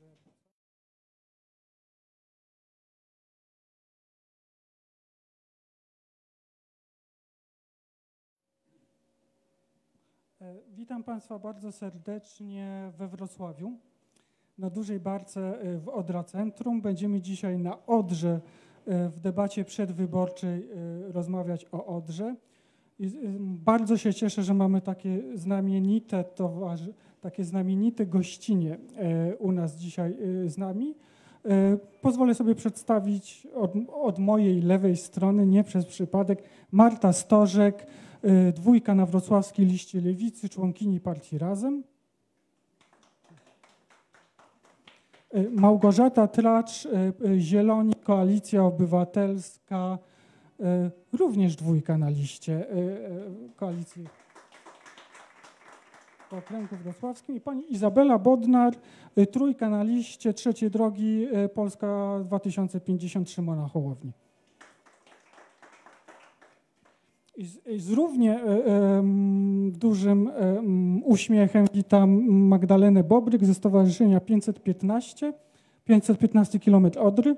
Witam Państwa bardzo serdecznie we Wrocławiu, na Dużej Barce w Odra Centrum. Będziemy dzisiaj na Odrze w debacie przedwyborczej rozmawiać o Odrze. I bardzo się cieszę, że mamy takie znamienite gościnie u nas dzisiaj z nami. Pozwolę sobie przedstawić od mojej lewej strony, nie przez przypadek, Marta Stożek, dwójka na wrocławskiej liście Lewicy, członkini partii Razem. Małgorzata Tracz, Zieloni, Koalicja Obywatelska, również dwójka na liście Koalicji w okręgu wrocławskim. I pani Izabela Bodnar, trójka na liście Trzeciej Drogi Polska 2050 Szymona Hołowni. I z równie dużym uśmiechem witam Magdalenę Bobryk ze Stowarzyszenia 515 km Odry.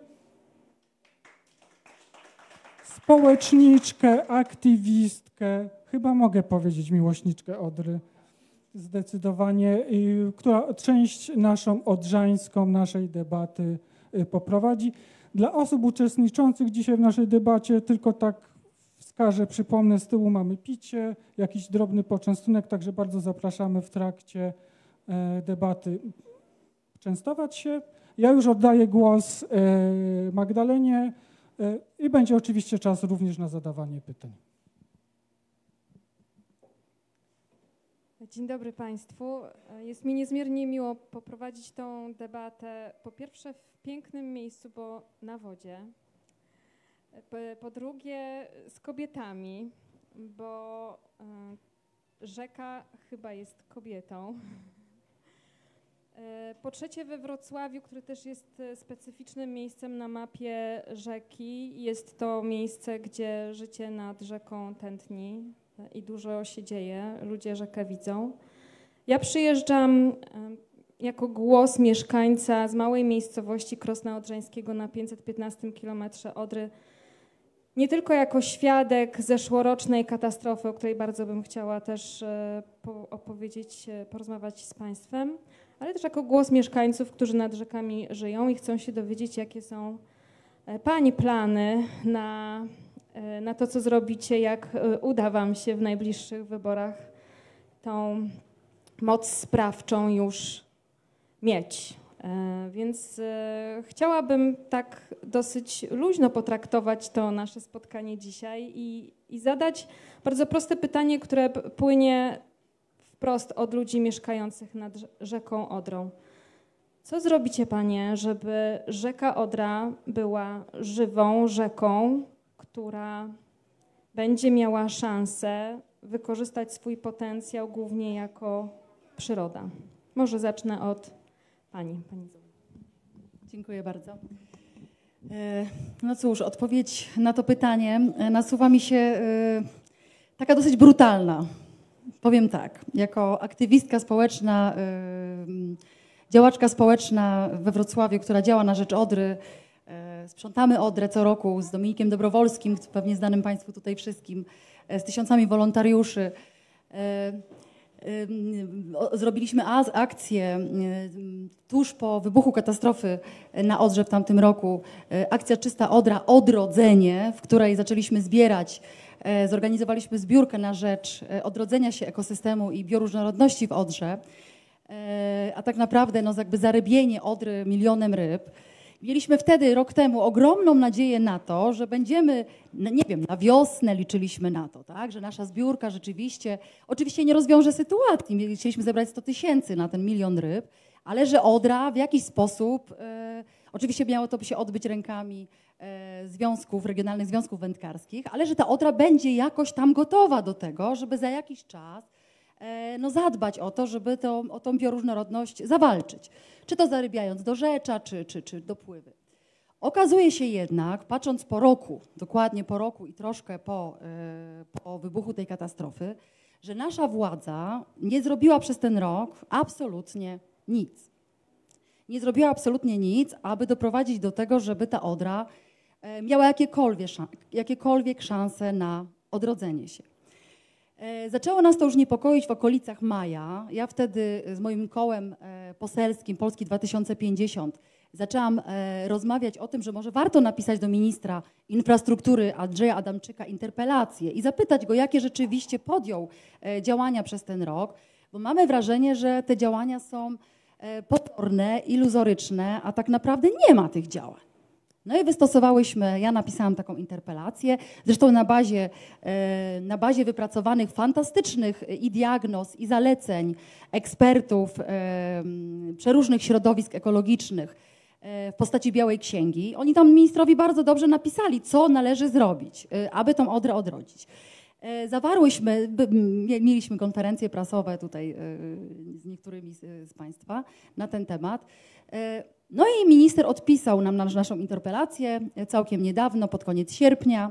Społeczniczkę, aktywistkę, chyba mogę powiedzieć miłośniczkę Odry, zdecydowanie, która część naszą odrzańską, naszej debaty poprowadzi. Dla osób uczestniczących dzisiaj w naszej debacie tylko tak wskażę, przypomnę, z tyłu mamy picie, jakiś drobny poczęstunek, także bardzo zapraszamy w trakcie debaty częstować się. Ja już oddaję głos Magdalenie i będzie oczywiście czas również na zadawanie pytań. Dzień dobry Państwu. Jest mi niezmiernie miło poprowadzić tą debatę, po pierwsze w pięknym miejscu, bo na wodzie. Po drugie z kobietami, bo rzeka chyba jest kobietą. Po trzecie we Wrocławiu, który też jest specyficznym miejscem na mapie rzeki. Jest to miejsce, gdzie życie nad rzeką tętni i dużo się dzieje. Ludzie rzekę widzą. Ja przyjeżdżam jako głos mieszkańca z małej miejscowości Krosna Odrzańskiego na 515 km Odry. Nie tylko jako świadek zeszłorocznej katastrofy, o której bardzo bym chciała też opowiedzieć, porozmawiać z Państwem, ale też jako głos mieszkańców, którzy nad rzekami żyją i chcą się dowiedzieć, jakie są Pani plany na to, co zrobicie, jak uda Wam się w najbliższych wyborach tą moc sprawczą już mieć. Więc chciałabym tak dosyć luźno potraktować to nasze spotkanie dzisiaj i zadać bardzo proste pytanie, które płynie wprost od ludzi mieszkających nad rzeką Odrą. Co zrobicie, Panie, żeby rzeka Odra była żywą rzeką, która będzie miała szansę wykorzystać swój potencjał głównie jako przyroda? Może zacznę od Pani. Dziękuję bardzo. No cóż, odpowiedź na to pytanie nasuwa mi się taka dosyć brutalna. Powiem tak, jako aktywistka społeczna, działaczka społeczna we Wrocławiu, która działa na rzecz Odry, sprzątamy Odrę co roku z Dominikiem Dobrowolskim, pewnie znanym Państwu tutaj wszystkim, z tysiącami wolontariuszy. Zrobiliśmy akcję tuż po wybuchu katastrofy na Odrze w tamtym roku. Akcja Czysta Odra, Odrodzenie, w której zaczęliśmy zbierać, zorganizowaliśmy zbiórkę na rzecz odrodzenia się ekosystemu i bioróżnorodności w Odrze. A tak naprawdę no, jakby zarybienie Odry milionem ryb. Mieliśmy wtedy, rok temu, ogromną nadzieję na to, że będziemy, nie wiem, na wiosnę liczyliśmy na to, tak? Że nasza zbiórka rzeczywiście, oczywiście nie rozwiąże sytuacji. Chcieliśmy zebrać 100 000 na ten 1 000 000 ryb, ale że Odra w jakiś sposób, oczywiście miało to się odbyć rękami związków, regionalnych związków wędkarskich, ale że ta Odra będzie jakoś tam gotowa do tego, żeby za jakiś czas no, zadbać o to, żeby o tą bioróżnorodność zawalczyć. Czy to zarybiając do rzecza, czy dopływy. Okazuje się jednak, patrząc po roku, dokładnie po roku i troszkę po wybuchu tej katastrofy, że nasza władza nie zrobiła przez ten rok absolutnie nic. nie zrobiła absolutnie nic, aby doprowadzić do tego, żeby ta Odra miała jakiekolwiek szanse na odrodzenie się. Zaczęło nas to już niepokoić w okolicach maja. Ja wtedy z moim kołem poselskim Polski 2050 zaczęłam rozmawiać o tym, że może warto napisać do ministra infrastruktury Andrzeja Adamczyka interpelację i zapytać go, jakie rzeczywiście podjął działania przez ten rok, bo mamy wrażenie, że te działania są pokorne, iluzoryczne, a tak naprawdę nie ma tych działań. No i wystosowałyśmy, ja napisałam taką interpelację, zresztą na bazie wypracowanych fantastycznych i diagnoz, i zaleceń ekspertów przeróżnych środowisk ekologicznych w postaci Białej Księgi. Oni tam ministrowi bardzo dobrze napisali, co należy zrobić, aby tą Odrę odrodzić. Mieliśmy konferencje prasowe tutaj z niektórymi z Państwa na ten temat. No i minister odpisał nam na naszą interpelację całkiem niedawno, pod koniec sierpnia,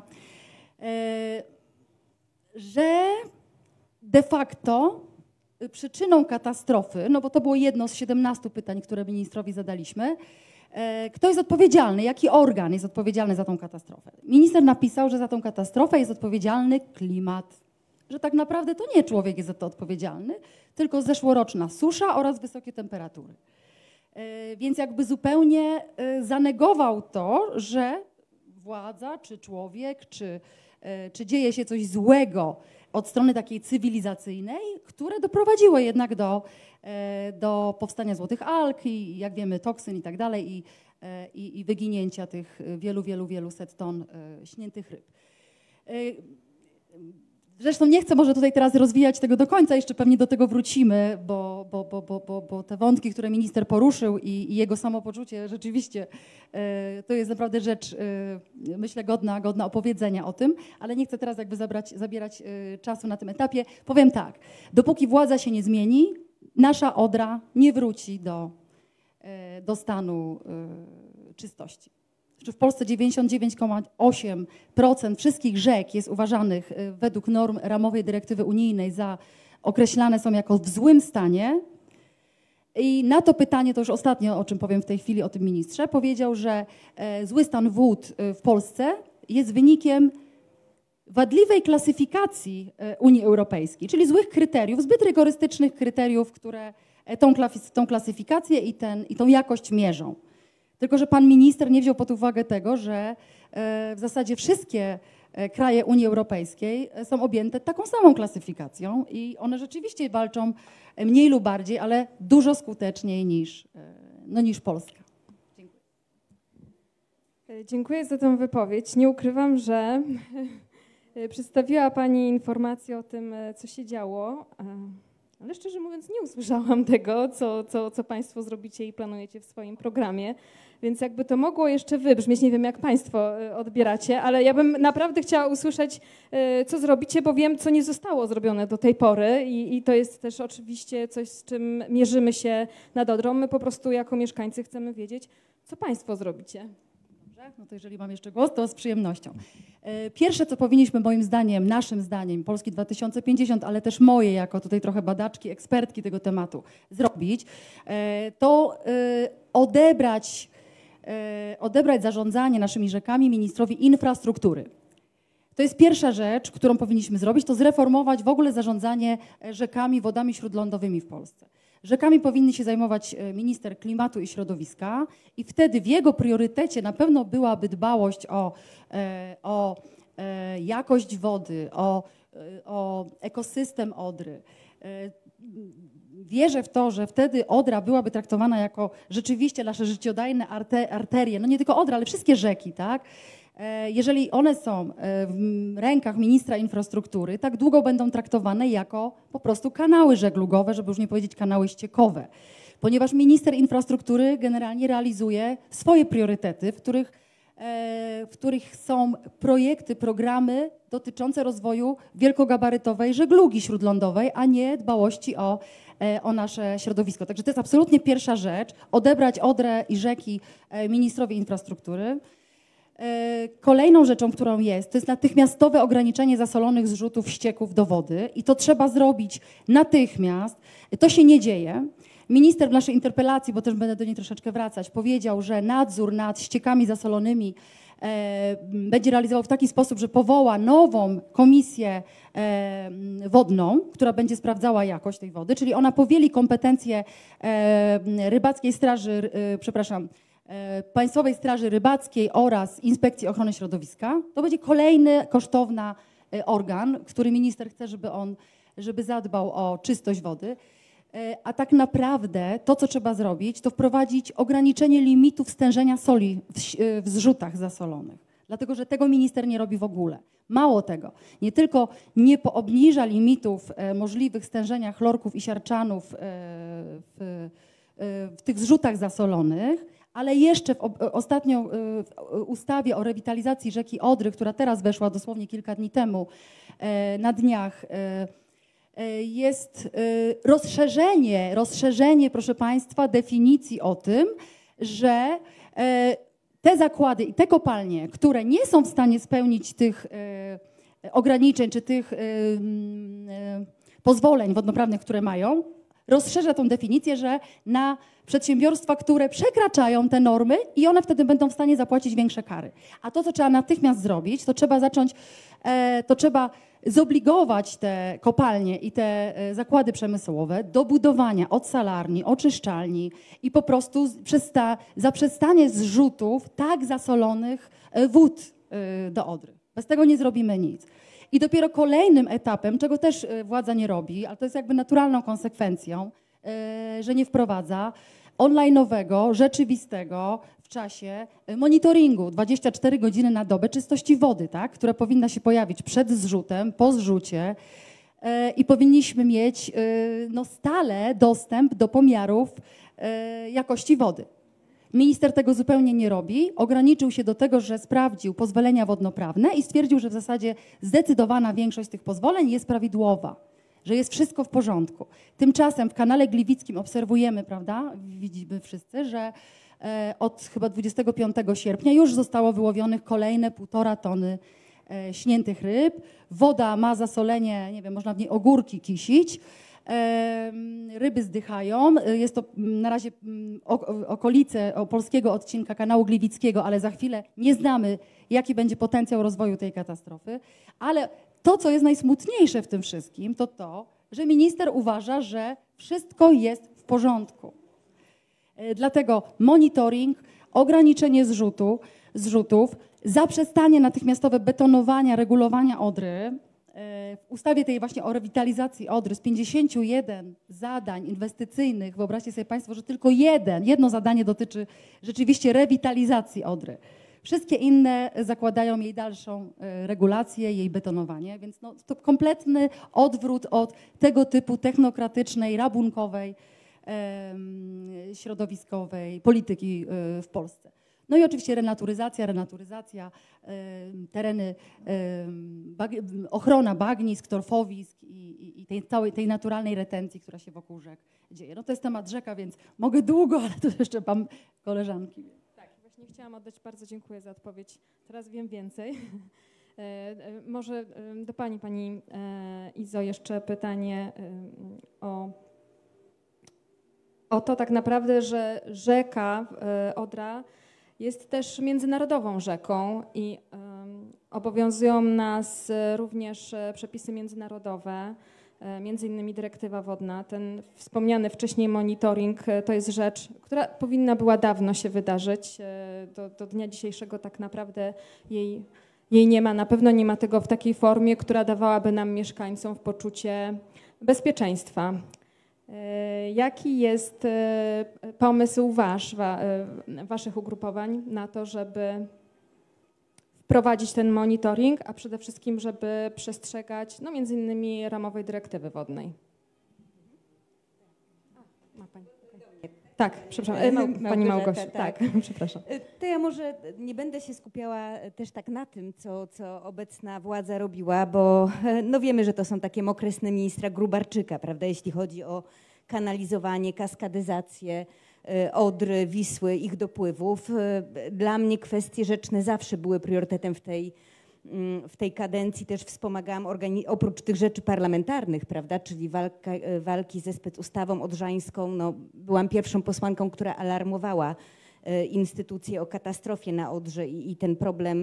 że de facto przyczyną katastrofy, no bo to było jedno z 17 pytań, które ministrowi zadaliśmy, kto jest odpowiedzialny, jaki organ jest odpowiedzialny za tą katastrofę. Minister napisał, że za tą katastrofę jest odpowiedzialny klimat, że tak naprawdę to nie człowiek jest za to odpowiedzialny, tylko zeszłoroczna susza oraz wysokie temperatury. Więc jakby zupełnie zanegował to, że władza, czy człowiek, czy dzieje się coś złego od strony takiej cywilizacyjnej, które doprowadziło jednak do powstania złotych alg i jak wiemy toksyn i tak dalej i wyginięcia tych wielu set ton śniętych ryb. Zresztą nie chcę może tutaj teraz rozwijać tego do końca, jeszcze pewnie do tego wrócimy, bo te wątki, które minister poruszył i jego samopoczucie rzeczywiście to jest naprawdę rzecz, myślę, godna opowiedzenia o tym, ale nie chcę teraz jakby zabierać czasu na tym etapie. Powiem tak, dopóki władza się nie zmieni, nasza Odra nie wróci do stanu czystości. W Polsce 99,8% wszystkich rzek jest uważanych według norm ramowej dyrektywy unijnej za określane są jako w złym stanie. I na to pytanie, to już ostatnio, o czym powiem w tej chwili, o tym ministrze, powiedział, że zły stan wód w Polsce jest wynikiem wadliwej klasyfikacji Unii Europejskiej, czyli złych kryteriów, zbyt rygorystycznych kryteriów, które tą klasyfikację i tą jakość mierzą. Tylko że pan minister nie wziął pod uwagę tego, że w zasadzie wszystkie kraje Unii Europejskiej są objęte taką samą klasyfikacją i one rzeczywiście walczą mniej lub bardziej, ale dużo skuteczniej niż Polska. Dziękuję. Dziękuję za tę wypowiedź. Nie ukrywam, że przedstawiła Pani informację o tym, co się działo, ale szczerze mówiąc nie usłyszałam tego, co Państwo zrobicie i planujecie w swoim programie, więc jakby to mogło jeszcze wybrzmieć, nie wiem jak Państwo odbieracie, ale ja bym naprawdę chciała usłyszeć, co zrobicie, bo wiem, co nie zostało zrobione do tej pory i to jest też oczywiście coś, z czym mierzymy się nad Odrą. My po prostu jako mieszkańcy chcemy wiedzieć, co Państwo zrobicie. No to jeżeli mam jeszcze głos, to z przyjemnością. Pierwsze, co powinniśmy moim zdaniem, naszym zdaniem, Polski 2050, ale też moje, jako tutaj trochę badaczki, ekspertki tego tematu, zrobić, to odebrać zarządzanie naszymi rzekami ministrowi infrastruktury. To jest pierwsza rzecz, którą powinniśmy zrobić, to zreformować w ogóle zarządzanie rzekami, wodami śródlądowymi w Polsce. Rzekami powinny się zajmować minister klimatu i środowiska i wtedy w jego priorytecie na pewno byłaby dbałość o jakość wody, o ekosystem Odry. Wierzę w to, że wtedy Odra byłaby traktowana jako rzeczywiście nasze życiodajne arterie, no nie tylko Odra, ale wszystkie rzeki, tak? Jeżeli one są w rękach ministra infrastruktury, tak długo będą traktowane jako po prostu kanały żeglugowe, żeby już nie powiedzieć kanały ściekowe. Ponieważ minister infrastruktury generalnie realizuje swoje priorytety, w których są projekty, programy dotyczące rozwoju wielkogabarytowej żeglugi śródlądowej, a nie dbałości o nasze środowisko. Także to jest absolutnie pierwsza rzecz, odebrać Odrę i rzeki ministrowi infrastruktury. Kolejną rzeczą, którą jest, to jest natychmiastowe ograniczenie zasolonych zrzutów ścieków do wody i to trzeba zrobić natychmiast. To się nie dzieje. Minister w naszej interpelacji, bo też będę do niej troszeczkę wracać, powiedział, że nadzór nad ściekami zasolonymi będzie realizował w taki sposób, że powoła nową komisję wodną, która będzie sprawdzała jakość tej wody, czyli ona powieli kompetencje rybackiej straży, Państwowej Straży Rybackiej oraz Inspekcji Ochrony Środowiska. To będzie kolejny kosztowny organ, który minister chce, żeby zadbał o czystość wody. A tak naprawdę to, co trzeba zrobić, to wprowadzić ograniczenie limitów stężenia soli w zrzutach zasolonych. Dlatego, że tego minister nie robi w ogóle. Mało tego, nie tylko nie obniża limitów możliwych stężenia chlorków i siarczanów w tych zrzutach zasolonych, ale jeszcze ostatnio w ustawie o rewitalizacji rzeki Odry, która teraz weszła dosłownie kilka dni temu na dniach, jest rozszerzenie, proszę Państwa, definicji o tym, że te zakłady i te kopalnie, które nie są w stanie spełnić tych ograniczeń czy tych pozwoleń wodnoprawnych, które mają, rozszerza tą definicję, że na przedsiębiorstwa, które przekraczają te normy i one wtedy będą w stanie zapłacić większe kary. A to, co trzeba natychmiast zrobić, to trzeba zobligować te kopalnie i te zakłady przemysłowe do budowania odsalarni, oczyszczalni i po prostu zaprzestanie zrzutów tak zasolonych wód do Odry. Bez tego nie zrobimy nic. I dopiero kolejnym etapem, czego też władza nie robi, ale to jest jakby naturalną konsekwencją, że nie wprowadza online'owego, rzeczywistego w czasie monitoringu 24 godziny na dobę czystości wody, tak? Która powinna się pojawić przed zrzutem, po zrzucie i powinniśmy mieć stale dostęp do pomiarów jakości wody. Minister tego zupełnie nie robi, ograniczył się do tego, że sprawdził pozwolenia wodnoprawne i stwierdził, że w zasadzie zdecydowana większość tych pozwoleń jest prawidłowa, że jest wszystko w porządku. Tymczasem w kanale Gliwickim obserwujemy, prawda, widzimy wszyscy, że od chyba 25 sierpnia już zostało wyłowionych kolejne 1,5 tony śniętych ryb. Woda ma zasolenie, nie wiem, można w niej ogórki kisić. Ryby zdychają. Jest to na razie okolice polskiego odcinka kanału Gliwickiego, ale za chwilę nie znamy, jaki będzie potencjał rozwoju tej katastrofy. Ale to, co jest najsmutniejsze w tym wszystkim, to to, że minister uważa, że wszystko jest w porządku. Dlatego monitoring, ograniczenie zrzutów, zaprzestanie natychmiastowe betonowania, regulowania Odry. W ustawie tej właśnie o rewitalizacji Odry z 51 zadań inwestycyjnych, wyobraźcie sobie Państwo, że tylko jedno zadanie dotyczy rzeczywiście rewitalizacji Odry. Wszystkie inne zakładają jej dalszą regulację, jej betonowanie, więc to kompletny odwrót od tego typu technokratycznej, rabunkowej, środowiskowej polityki w Polsce. No i oczywiście renaturyzacja, tereny, ochrona bagnisk, torfowisk i tej naturalnej retencji, która się wokół rzek dzieje. No to jest temat rzeka, więc mogę długo, ale to jeszcze mam koleżanki. Tak, właśnie chciałam oddać, bardzo dziękuję za odpowiedź. Teraz wiem więcej. Może do Pani Izo, jeszcze pytanie o to tak naprawdę, że rzeka Odra jest też międzynarodową rzeką i obowiązują nas również przepisy międzynarodowe, między innymi dyrektywa wodna. Ten wspomniany wcześniej monitoring to jest rzecz, która powinna była dawno się wydarzyć. Do dnia dzisiejszego tak naprawdę jej nie ma. Na pewno nie ma tego w takiej formie, która dawałaby nam, mieszkańcom, poczucie bezpieczeństwa. Jaki jest pomysł waszych ugrupowań na to, żeby wprowadzić ten monitoring, a przede wszystkim, żeby przestrzegać między innymi ramowej dyrektywy wodnej? Ma pani. Tak, przepraszam. Pani Małgosia. Tak, przepraszam. To ja może nie będę się skupiała też tak na tym, co obecna władza robiła, bo wiemy, że to są takie mokre sny ministra Grubarczyka, prawda, jeśli chodzi o kanalizowanie, kaskadyzację Odry, Wisły, ich dopływów. Dla mnie kwestie rzeczne zawsze były priorytetem w tej kadencji też wspomagałam oprócz tych rzeczy parlamentarnych, prawda, czyli walki ze specustawą odrzańską, no, byłam pierwszą posłanką, która alarmowała instytucje o katastrofie na Odrze i ten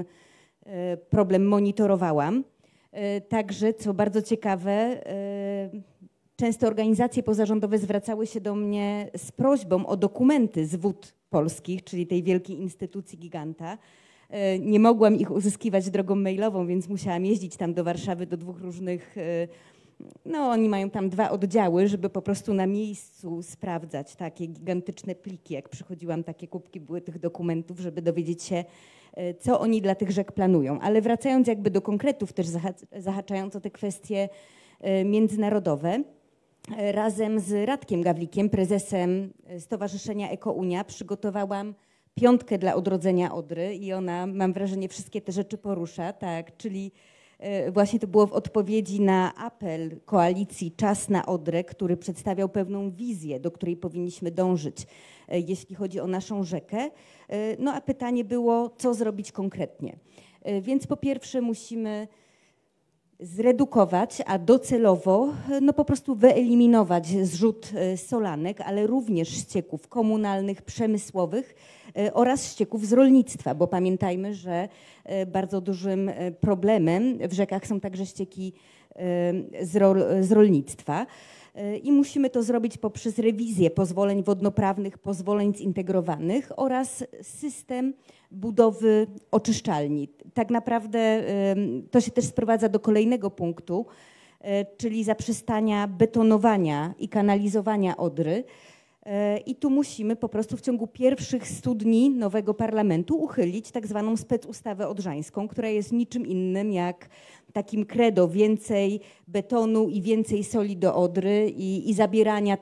problem monitorowałam. Także, co bardzo ciekawe, często organizacje pozarządowe zwracały się do mnie z prośbą o dokumenty z wód polskich, czyli tej wielkiej instytucji giganta. Nie mogłam ich uzyskiwać drogą mailową, więc musiałam jeździć tam do Warszawy do 2 różnych, no oni mają tam 2 oddziały, żeby po prostu na miejscu sprawdzać takie gigantyczne pliki. Jak przychodziłam, takie kubki były tych dokumentów, żeby dowiedzieć się, co oni dla tych rzek planują. Ale wracając jakby do konkretów, też zahaczając o te kwestie międzynarodowe, razem z Radkiem Gawlikiem, prezesem Stowarzyszenia Eko-Unia, przygotowałam 5 dla odrodzenia Odry i ona, mam wrażenie, wszystkie te rzeczy porusza, tak, czyli właśnie to było w odpowiedzi na apel koalicji Czas na Odrę, który przedstawiał pewną wizję, do której powinniśmy dążyć, jeśli chodzi o naszą rzekę. No a pytanie było, co zrobić konkretnie. Więc po pierwsze musimy zredukować, a docelowo no po prostu wyeliminować zrzut solanek, ale również ścieków komunalnych, przemysłowych oraz ścieków z rolnictwa, bo pamiętajmy, że bardzo dużym problemem w rzekach są także ścieki z rolnictwa. I musimy to zrobić poprzez rewizję pozwoleń wodnoprawnych, pozwoleń zintegrowanych oraz system budowy oczyszczalni. Tak naprawdę to się też sprowadza do kolejnego punktu, czyli zaprzestania betonowania i kanalizowania Odry. I tu musimy po prostu w ciągu pierwszych 100 dni nowego parlamentu uchylić tak zwaną specustawę odrzańską, która jest niczym innym jak takim credo więcej betonu i więcej soli do Odry i zabierania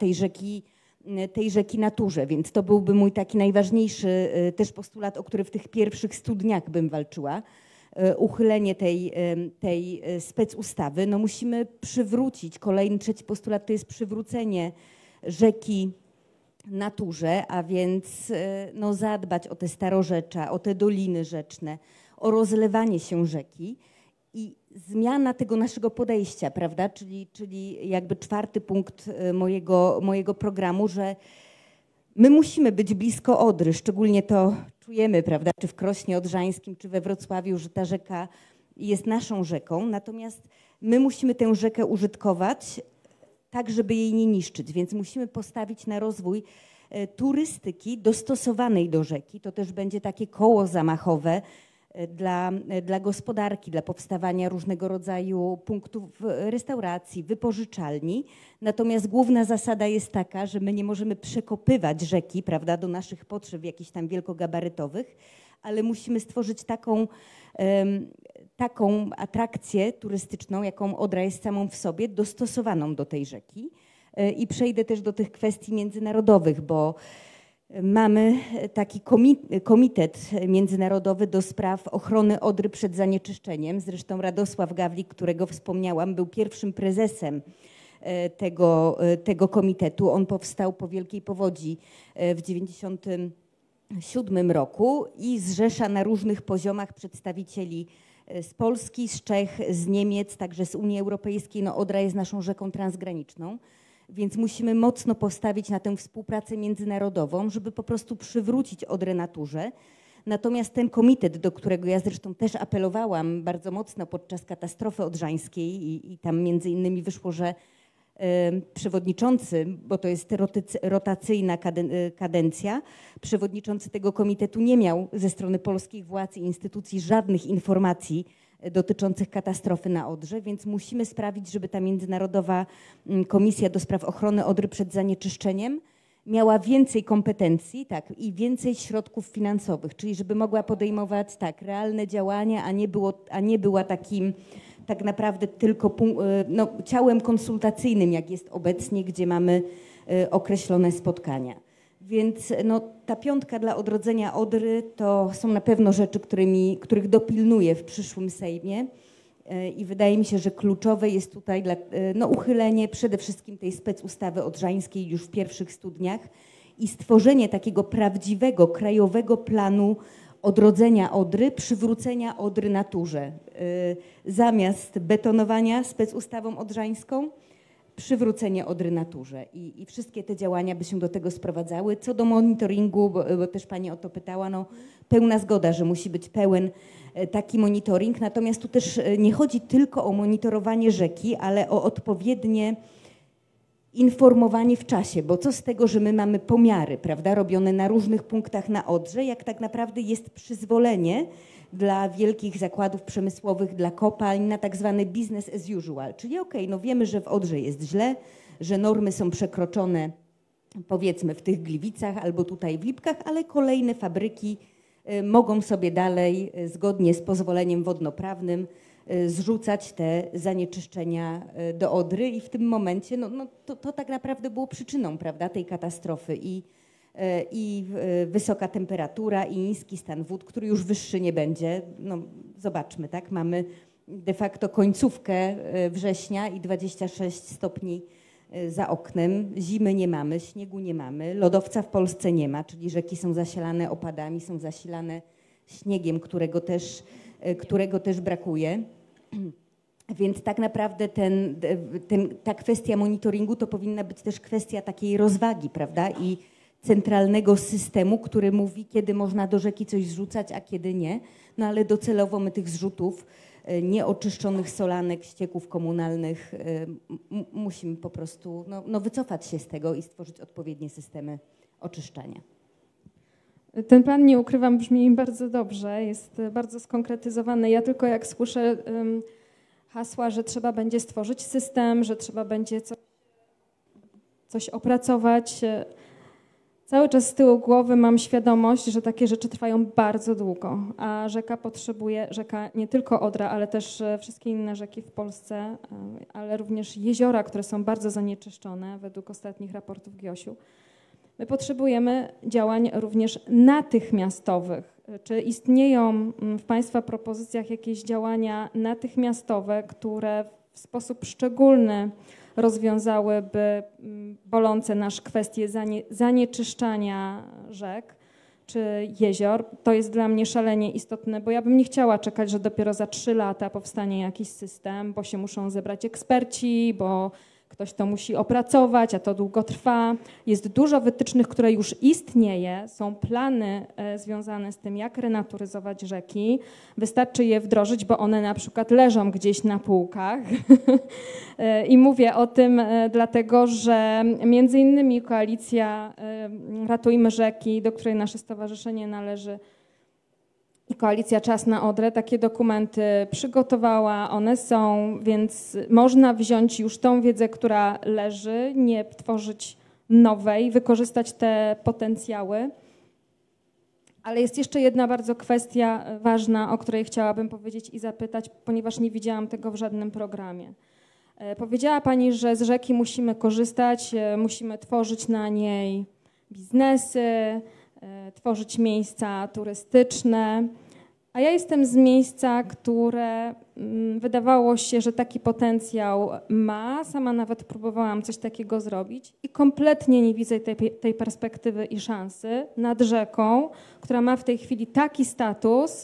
tej rzeki naturze. Więc to byłby mój taki najważniejszy też postulat, o który w tych pierwszych 100 dniach bym walczyła. Uchylenie tej specustawy. No musimy przywrócić, kolejny, trzeci postulat to jest przywrócenie rzeki naturze, a więc no, zadbać o te starorzecza, o te doliny rzeczne, o rozlewanie się rzeki i zmiana tego naszego podejścia, prawda, czyli jakby 4. punkt mojego programu, że my musimy być blisko Odry, szczególnie to czujemy, prawda, czy w Krośnie Odrzańskim, czy we Wrocławiu, że ta rzeka jest naszą rzeką, natomiast my musimy tę rzekę użytkować tak, żeby jej nie niszczyć, więc musimy postawić na rozwój turystyki dostosowanej do rzeki. To też będzie takie koło zamachowe dla gospodarki, dla powstawania różnego rodzaju punktów restauracji, wypożyczalni. Natomiast główna zasada jest taka, że my nie możemy przekopywać rzeki, prawda, do naszych potrzeb jakichś tam wielkogabarytowych, ale musimy stworzyć taką atrakcję turystyczną, jaką Odra jest samą w sobie, dostosowaną do tej rzeki. I przejdę też do tych kwestii międzynarodowych, bo mamy taki komitet międzynarodowy do spraw ochrony Odry przed zanieczyszczeniem. Zresztą Radosław Gawlik, którego wspomniałam, był pierwszym prezesem tego komitetu. On powstał po wielkiej powodzi w 1997 roku i zrzesza na różnych poziomach przedstawicieli z Polski, z Czech, z Niemiec, także z Unii Europejskiej. No, Odra jest naszą rzeką transgraniczną, więc musimy mocno postawić na tę współpracę międzynarodową, żeby po prostu przywrócić Odrę naturze. Natomiast ten komitet, do którego ja zresztą też apelowałam bardzo mocno podczas katastrofy odrzańskiej i tam między innymi wyszło, że przewodniczący, bo to jest rotacyjna kadencja, przewodniczący tego komitetu nie miał ze strony polskich władz i instytucji żadnych informacji dotyczących katastrofy na Odrze, więc musimy sprawić, żeby ta Międzynarodowa Komisja do Spraw Ochrony Odry przed Zanieczyszczeniem miała więcej kompetencji, tak, i więcej środków finansowych, czyli żeby mogła podejmować tak, realne działania, a nie była takim tak naprawdę tylko no, ciałem konsultacyjnym, jak jest obecnie, gdzie mamy określone spotkania. Więc no, ta 5 dla odrodzenia Odry to są na pewno rzeczy, których dopilnuję w przyszłym Sejmie i wydaje mi się, że kluczowe jest tutaj no, uchylenie przede wszystkim tej specustawy odrzańskiej już w pierwszych 100 dniach i stworzenie takiego prawdziwego krajowego planu odrodzenia Odry, przywrócenia Odry naturze. Zamiast betonowania specustawą odrzańską, przywrócenie Odry naturze. I wszystkie te działania by się do tego sprowadzały. Co do monitoringu, bo też Pani o to pytała, no, pełna zgoda, że musi być pełen taki monitoring. Natomiast tu też nie chodzi tylko o monitorowanie rzeki, ale o odpowiednie informowanie w czasie, bo co z tego, że my mamy pomiary, prawda, robione na różnych punktach na Odrze, jak tak naprawdę jest przyzwolenie dla wielkich zakładów przemysłowych, dla kopalń na tak zwany business as usual. Czyli okej, no wiemy, że w Odrze jest źle, że normy są przekroczone powiedzmy w tych Gliwicach albo tutaj w Lipkach, ale kolejne fabryki mogą sobie dalej zgodnie z pozwoleniem wodnoprawnym zrzucać te zanieczyszczenia do Odry i w tym momencie to tak naprawdę było przyczyną, prawda, tej katastrofy i wysoka temperatura i niski stan wód, który już wyższy nie będzie. No, zobaczmy, tak, mamy de facto końcówkę września i 26 stopni za oknem, zimy nie mamy, śniegu nie mamy, lodowca w Polsce nie ma, czyli rzeki są zasilane opadami, są zasilane śniegiem, którego też brakuje. Więc tak naprawdę ta kwestia monitoringu to powinna być też kwestia takiej rozwagi, prawda? I centralnego systemu, który mówi, kiedy można do rzeki coś zrzucać, a kiedy nie. No ale docelowo my tych zrzutów nieoczyszczonych solanek, ścieków komunalnych musimy po prostu wycofać się z tego i stworzyć odpowiednie systemy oczyszczania. Ten plan, nie ukrywam, brzmi bardzo dobrze, jest bardzo skonkretyzowany. Ja tylko jak słyszę hasła, że trzeba będzie stworzyć system, że trzeba będzie coś opracować, cały czas z tyłu głowy mam świadomość, że takie rzeczy trwają bardzo długo, a rzeka nie tylko Odra, ale też wszystkie inne rzeki w Polsce, ale również jeziora, które są bardzo zanieczyszczone według ostatnich raportów GIOŚ-u. My potrzebujemy działań również natychmiastowych. Czy istnieją w Państwa propozycjach jakieś działania natychmiastowe, które w sposób szczególny rozwiązałyby bolące nasz kwestie zanieczyszczania rzek czy jezior? To jest dla mnie szalenie istotne, bo ja bym nie chciała czekać, że dopiero za 3 lata powstanie jakiś system, bo się muszą zebrać eksperci, bo ktoś to musi opracować, a to długo trwa. Jest dużo wytycznych, które już istnieje, są plany związane z tym, jak renaturyzować rzeki. Wystarczy je wdrożyć, bo one na przykład leżą gdzieś na półkach. I mówię o tym dlatego, że między innymi koalicja Ratujmy Rzeki, do której nasze stowarzyszenie należy, i koalicja Czas na Odrę takie dokumenty przygotowała, one są, więc można wziąć już tą wiedzę, która leży, nie tworzyć nowej, wykorzystać te potencjały. Ale jest jeszcze jedna bardzo kwestia ważna, o której chciałabym powiedzieć i zapytać, ponieważ nie widziałam tego w żadnym programie. Powiedziała Pani, że z rzeki musimy korzystać, musimy tworzyć na niej biznesy, tworzyć miejsca turystyczne. A ja jestem z miejsca, które wydawało się, że taki potencjał ma. Sama nawet próbowałam coś takiego zrobić i kompletnie nie widzę tej perspektywy i szansy nad rzeką, która ma w tej chwili taki status,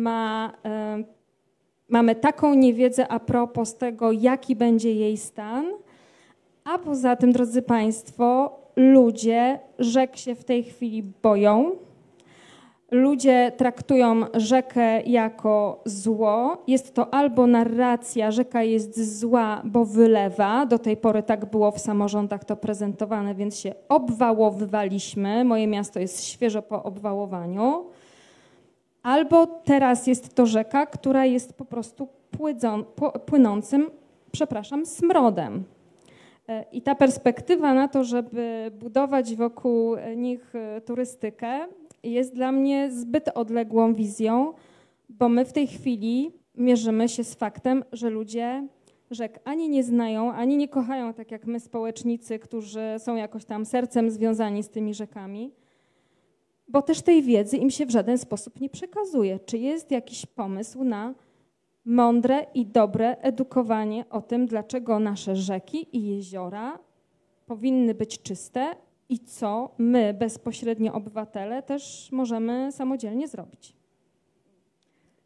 mamy taką niewiedzę a propos tego, jaki będzie jej stan, a poza tym, drodzy Państwo, ludzie rzek się w tej chwili boją. Ludzie traktują rzekę jako zło. Jest to albo narracja, rzeka jest zła, bo wylewa. Do tej pory tak było w samorządach to prezentowane, więc się obwałowywaliśmy. Moje miasto jest świeżo po obwałowaniu. Albo teraz jest to rzeka, która jest po prostu płynącym, smrodem. I ta perspektywa na to, żeby budować wokół nich turystykę, jest dla mnie zbyt odległą wizją, bo my w tej chwili mierzymy się z faktem, że ludzie rzek ani nie znają, ani nie kochają, tak jak my społecznicy, którzy są jakoś tam sercem związani z tymi rzekami, bo też tej wiedzy im się w żaden sposób nie przekazuje. Czy jest jakiś pomysł na mądre i dobre edukowanie o tym, dlaczego nasze rzeki i jeziora powinny być czyste i co my, bezpośrednio obywatele, też możemy samodzielnie zrobić?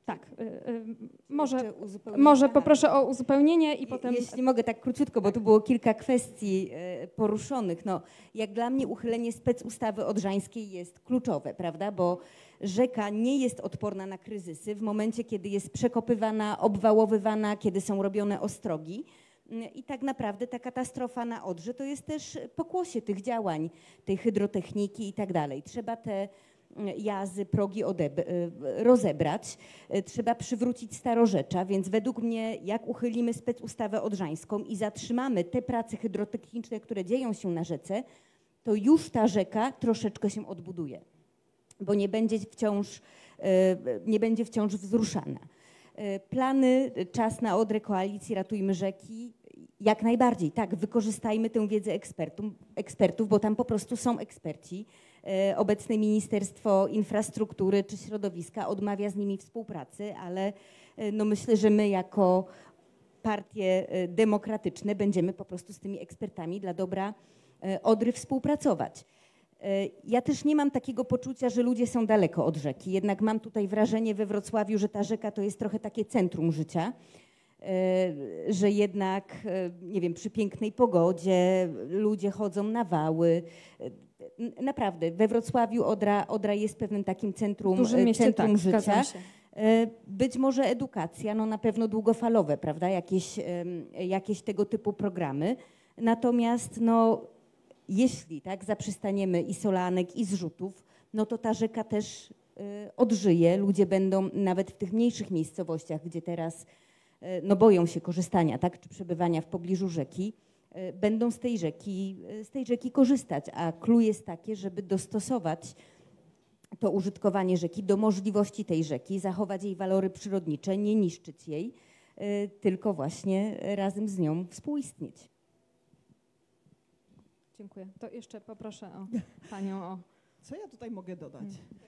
Tak, Jeszcze może Aha. poproszę o uzupełnienie i potem... Jeśli mogę tak króciutko, bo tu było kilka kwestii poruszonych. No, jak dla mnie uchylenie specustawy odrzańskiej jest kluczowe, prawda? Bo rzeka nie jest odporna na kryzysy w momencie, kiedy jest przekopywana, obwałowywana, kiedy są robione ostrogi. I tak naprawdę ta katastrofa na Odrze to jest też pokłosie tych działań, tej hydrotechniki i tak dalej. Trzeba te jazy, progi rozebrać, trzeba przywrócić starorzecza, więc według mnie jak uchylimy specustawę odrzańską i zatrzymamy te prace hydrotechniczne, które dzieją się na rzece, to już ta rzeka troszeczkę się odbuduje, bo nie będzie wciąż wzruszana. Plany, czas na Odrę, koalicji Ratujmy Rzeki, jak najbardziej, tak, wykorzystajmy tę wiedzę ekspertów, bo tam po prostu są eksperci. Obecne Ministerstwo Infrastruktury czy Środowiska odmawia z nimi współpracy, ale no myślę, że my jako partie demokratyczne będziemy po prostu z tymi ekspertami dla dobra Odry współpracować. Ja też nie mam takiego poczucia, że ludzie są daleko od rzeki, jednak mam tutaj wrażenie we Wrocławiu, że ta rzeka to jest trochę takie centrum życia, że jednak, nie wiem, przy pięknej pogodzie ludzie chodzą na wały. Naprawdę, we Wrocławiu Odra jest pewnym takim centrum życia. Być może edukacja, no na pewno długofalowe, prawda, jakieś tego typu programy. Natomiast no, jeśli tak zaprzestaniemy i solanek, i zrzutów, no to ta rzeka też odżyje. Ludzie będą nawet w tych mniejszych miejscowościach, gdzie teraz no boją się korzystania, tak, czy przebywania w pobliżu rzeki, będą z tej rzeki korzystać, a clue jest takie, żeby dostosować to użytkowanie rzeki do możliwości tej rzeki, zachować jej walory przyrodnicze, nie niszczyć jej, tylko właśnie razem z nią współistnieć. Dziękuję. To jeszcze poproszę panią o... Co ja tutaj mogę dodać?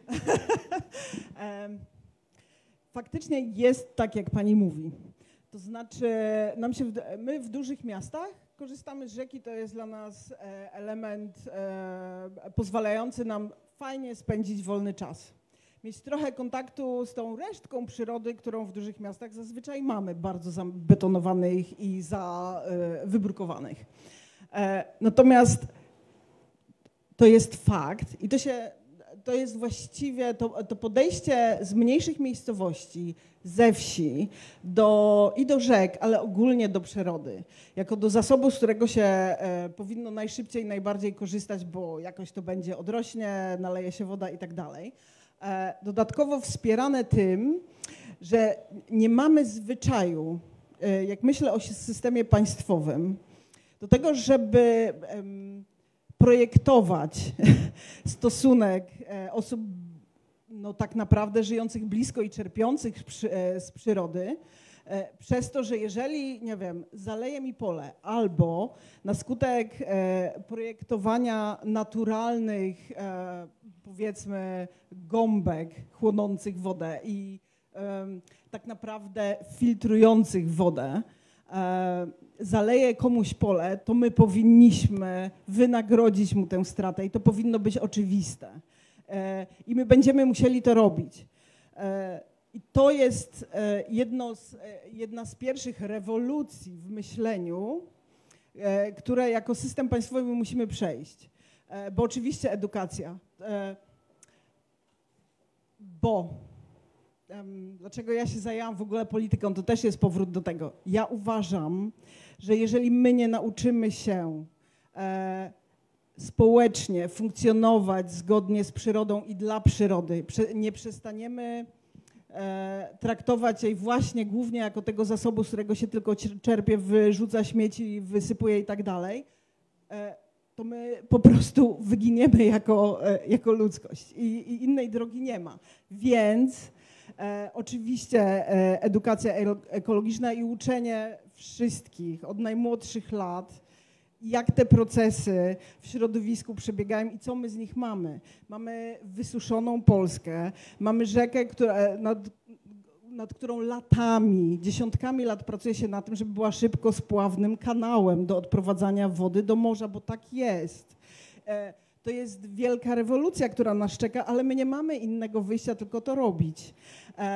Faktycznie jest tak, jak pani mówi. To znaczy, my w dużych miastach korzystamy z rzeki, to jest dla nas element pozwalający nam fajnie spędzić wolny czas. Mieć trochę kontaktu z tą resztką przyrody, którą w dużych miastach zazwyczaj mamy, bardzo zabetonowanych i wybrukowanych. Natomiast to jest fakt i to jest właściwie to podejście z mniejszych miejscowości, ze wsi i do rzek, ale ogólnie do przyrody, jako do zasobu, z którego się powinno najszybciej, najbardziej korzystać, bo jakoś to będzie odrośnie, naleje się woda i tak dalej. Dodatkowo wspierane tym, że nie mamy zwyczaju, jak myślę o systemie państwowym, do tego, żeby projektować stosunek osób no, tak naprawdę żyjących blisko i czerpiących z przyrody, przez to, że jeżeli, nie wiem, zaleje mi pole albo na skutek projektowania naturalnych, powiedzmy, gąbek chłonących wodę i tak naprawdę filtrujących wodę, zaleje komuś pole, to my powinniśmy wynagrodzić mu tę stratę i to powinno być oczywiste. I my będziemy musieli to robić. I to jest jedna z pierwszych rewolucji w myśleniu, które jako system państwowy musimy przejść. Bo oczywiście edukacja. Dlaczego ja się zajęłam w ogóle polityką, to też jest powrót do tego. Ja uważam, że jeżeli my nie nauczymy się społecznie funkcjonować zgodnie z przyrodą i dla przyrody, nie przestaniemy traktować jej właśnie głównie jako tego zasobu, z którego się tylko czerpie, wyrzuca śmieci, wysypuje i tak dalej, to my po prostu wyginiemy jako ludzkość i innej drogi nie ma. Więc oczywiście edukacja ekologiczna i uczenie wszystkich od najmłodszych lat, jak te procesy w środowisku przebiegają i co my z nich mamy. Mamy wysuszoną Polskę, mamy rzekę, nad którą latami, dziesiątkami lat pracuje się na tym, żeby była szybko spławnym kanałem do odprowadzania wody do morza, bo tak jest. To jest wielka rewolucja, która nas czeka, ale my nie mamy innego wyjścia, tylko to robić.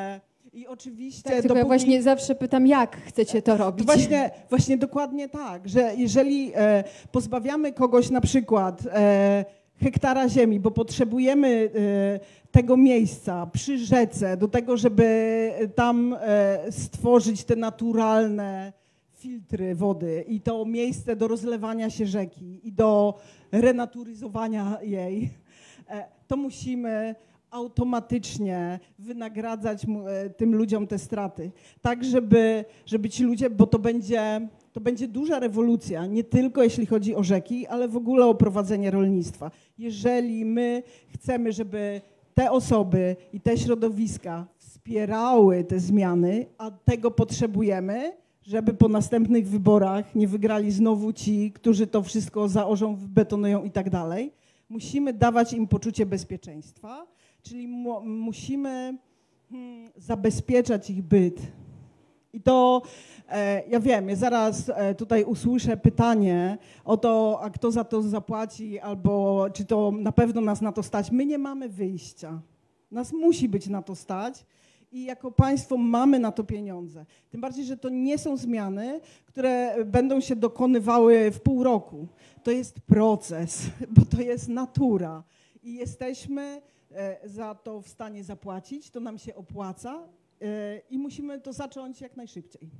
I oczywiście Tak, tylko ja właśnie zawsze pytam, jak chcecie to robić? Właśnie dokładnie tak, że jeżeli pozbawiamy kogoś na przykład hektara ziemi, bo potrzebujemy tego miejsca przy rzece do tego, żeby tam stworzyć te naturalne filtry wody i to miejsce do rozlewania się rzeki i do renaturyzowania jej, to musimy automatycznie wynagradzać tym ludziom te straty. Tak, żeby ci ludzie, bo to będzie duża rewolucja, nie tylko jeśli chodzi o rzeki, ale w ogóle o prowadzenie rolnictwa. Jeżeli my chcemy, żeby te osoby i te środowiska wspierały te zmiany, a tego potrzebujemy, żeby po następnych wyborach nie wygrali znowu ci, którzy to wszystko zaorzą, wybetonują i tak dalej, musimy dawać im poczucie bezpieczeństwa, czyli musimy zabezpieczać ich byt. I to, ja wiem, ja zaraz tutaj usłyszę pytanie o to, a kto za to zapłaci, albo czy to na pewno nas na to stać. My nie mamy wyjścia. Nas musi być na to stać i jako państwo mamy na to pieniądze. Tym bardziej, że to nie są zmiany, które będą się dokonywały w pół roku. To jest proces, bo to jest natura i jesteśmy za to w stanie zapłacić, to nam się opłaca i musimy to zacząć jak najszybciej.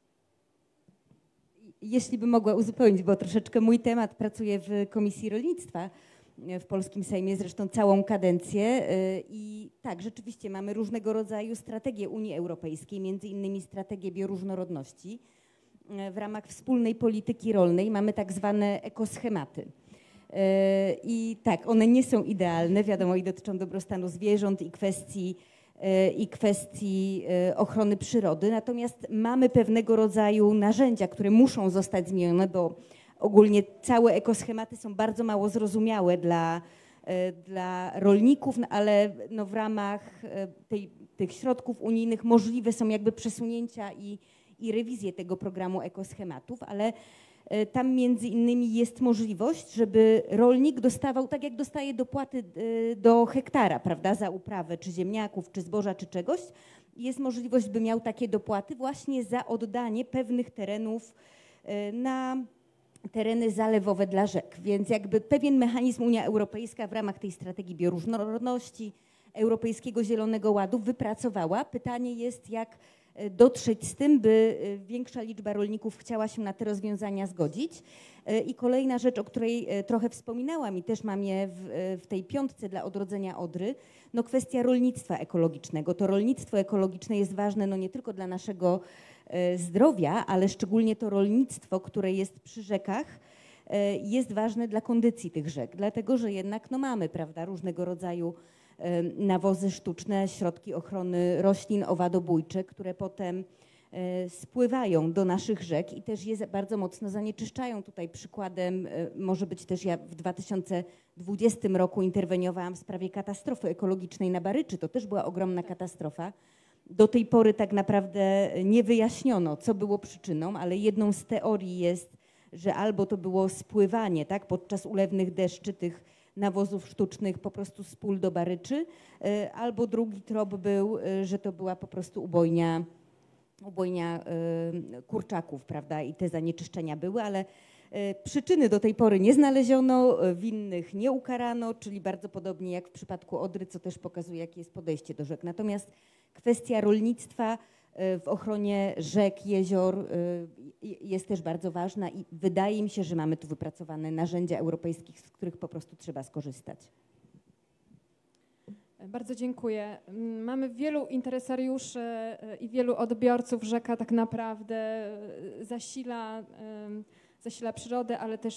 Jeśli bym mogła uzupełnić, bo troszeczkę mój temat, pracuję w Komisji Rolnictwa w polskim Sejmie, zresztą całą kadencję i tak, rzeczywiście mamy różnego rodzaju strategie Unii Europejskiej, między innymi strategię bioróżnorodności. W ramach wspólnej polityki rolnej mamy tak zwane ekoschematy. I tak, one nie są idealne, wiadomo, i dotyczą dobrostanu zwierząt i kwestii ochrony przyrody, natomiast mamy pewnego rodzaju narzędzia, które muszą zostać zmienione, bo ogólnie całe ekoschematy są bardzo mało zrozumiałe dla rolników, ale no w ramach tych środków unijnych możliwe są jakby przesunięcia i rewizje tego programu ekoschematów, ale tam między innymi jest możliwość, żeby rolnik dostawał, tak jak dostaje dopłaty do hektara, prawda, za uprawę czy ziemniaków, czy zboża, czy czegoś, jest możliwość, by miał takie dopłaty właśnie za oddanie pewnych terenów na tereny zalewowe dla rzek. Więc jakby pewien mechanizm Unia Europejska w ramach tej strategii bioróżnorodności, Europejskiego Zielonego Ładu wypracowała. Pytanie jest, jak dotrzeć z tym, by większa liczba rolników chciała się na te rozwiązania zgodzić. I kolejna rzecz, o której trochę wspominałam i też mam je w tej piątce dla odrodzenia Odry, no kwestia rolnictwa ekologicznego. To rolnictwo ekologiczne jest ważne no nie tylko dla naszego zdrowia, ale szczególnie to rolnictwo, które jest przy rzekach, jest ważne dla kondycji tych rzek, dlatego że jednak no mamy, prawda, różnego rodzaju nawozy sztuczne, środki ochrony roślin owadobójcze, które potem spływają do naszych rzek i też je bardzo mocno zanieczyszczają. Tutaj przykładem może być też, ja w 2020 roku interweniowałam w sprawie katastrofy ekologicznej na Baryczy. To też była ogromna katastrofa. Do tej pory tak naprawdę nie wyjaśniono, co było przyczyną, ale jedną z teorii jest, że albo to było spływanie, tak, podczas ulewnych deszczy tych nawozów sztucznych po prostu z pól do Baryczy, albo drugi trop był, że to była po prostu ubojnia kurczaków, prawda, i te zanieczyszczenia były, ale przyczyny do tej pory nie znaleziono, winnych nie ukarano, czyli bardzo podobnie jak w przypadku Odry, co też pokazuje, jakie jest podejście do rzek. Natomiast kwestia rolnictwa w ochronie rzek, jezior jest też bardzo ważna i wydaje mi się, że mamy tu wypracowane narzędzia europejskie, z których po prostu trzeba skorzystać. Bardzo dziękuję. Mamy wielu interesariuszy i wielu odbiorców. Rzeka tak naprawdę zasila przyrodę, ale też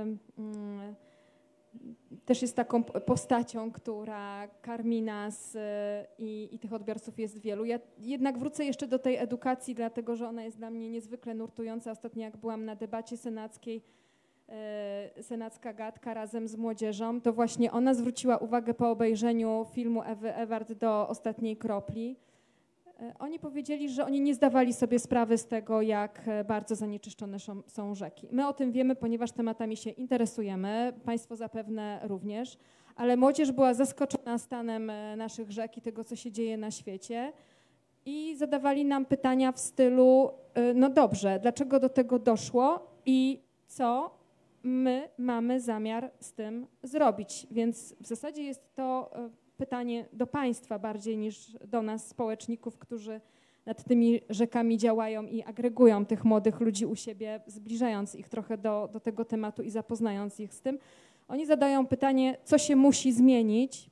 jest taką postacią, która karmi nas i tych odbiorców jest wielu. Ja jednak wrócę jeszcze do tej edukacji, dlatego że ona jest dla mnie niezwykle nurtująca. Ostatnio jak byłam na debacie senackiej, senacka gadka razem z młodzieżą, to właśnie ona zwróciła uwagę po obejrzeniu filmu Ewy Ewart Do ostatniej kropli. Oni powiedzieli, że oni nie zdawali sobie sprawy z tego, jak bardzo zanieczyszczone są rzeki. My o tym wiemy, ponieważ tematami się interesujemy, państwo zapewne również, ale młodzież była zaskoczona stanem naszych rzek i tego, co się dzieje na świecie. i zadawali nam pytania w stylu, no dobrze, dlaczego do tego doszło i co my mamy zamiar z tym zrobić. Więc w zasadzie jest to pytanie do państwa bardziej niż do nas, społeczników, którzy nad tymi rzekami działają i agregują tych młodych ludzi u siebie, zbliżając ich trochę do tego tematu i zapoznając ich z tym. Oni zadają pytanie, co się musi zmienić,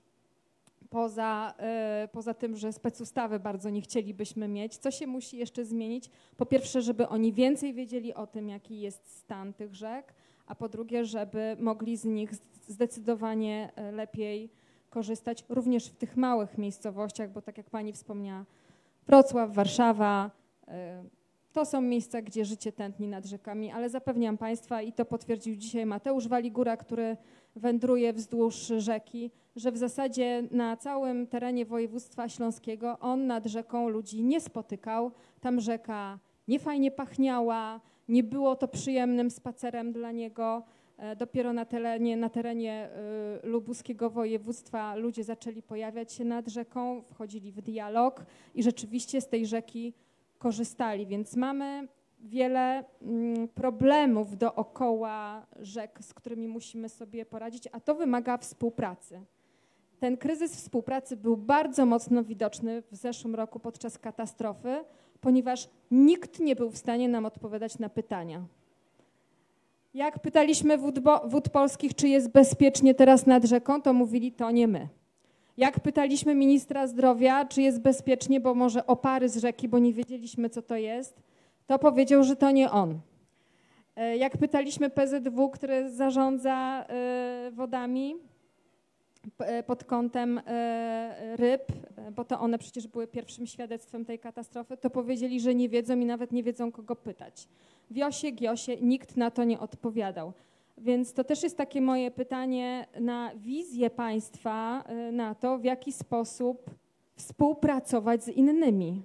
poza tym, że specustawy bardzo nie chcielibyśmy mieć, co się musi jeszcze zmienić? Po pierwsze, żeby oni więcej wiedzieli o tym, jaki jest stan tych rzek, a po drugie, żeby mogli z nich zdecydowanie lepiej korzystać, również w tych małych miejscowościach, bo tak jak pani wspomniała, Wrocław, Warszawa, to są miejsca, gdzie życie tętni nad rzekami, ale zapewniam państwa, i to potwierdził dzisiaj Mateusz Waligura, który wędruje wzdłuż rzeki, że w zasadzie na całym terenie województwa śląskiego on nad rzeką ludzi nie spotykał. Tam rzeka niefajnie pachniała, nie było to przyjemnym spacerem dla niego. Dopiero na terenie lubuskiego województwa ludzie zaczęli pojawiać się nad rzeką, wchodzili w dialog i rzeczywiście z tej rzeki korzystali. Więc mamy wiele problemów dookoła rzek, z którymi musimy sobie poradzić, a to wymaga współpracy. Ten kryzys współpracy był bardzo mocno widoczny w zeszłym roku podczas katastrofy, ponieważ nikt nie był w stanie nam odpowiadać na pytania. Jak pytaliśmy Wód Polskich, czy jest bezpiecznie teraz nad rzeką, to mówili, to nie my. Jak pytaliśmy ministra zdrowia, czy jest bezpiecznie, bo może opary z rzeki, bo nie wiedzieliśmy, co to jest, to powiedział, że to nie on. Jak pytaliśmy PZW, który zarządza wodami pod kątem ryb, bo to one przecież były pierwszym świadectwem tej katastrofy, to powiedzieli, że nie wiedzą i nawet nie wiedzą, kogo pytać. Wiosie, Giosie, nikt na to nie odpowiadał. Więc to też jest takie moje pytanie na wizję państwa, na to, w jaki sposób współpracować z innymi.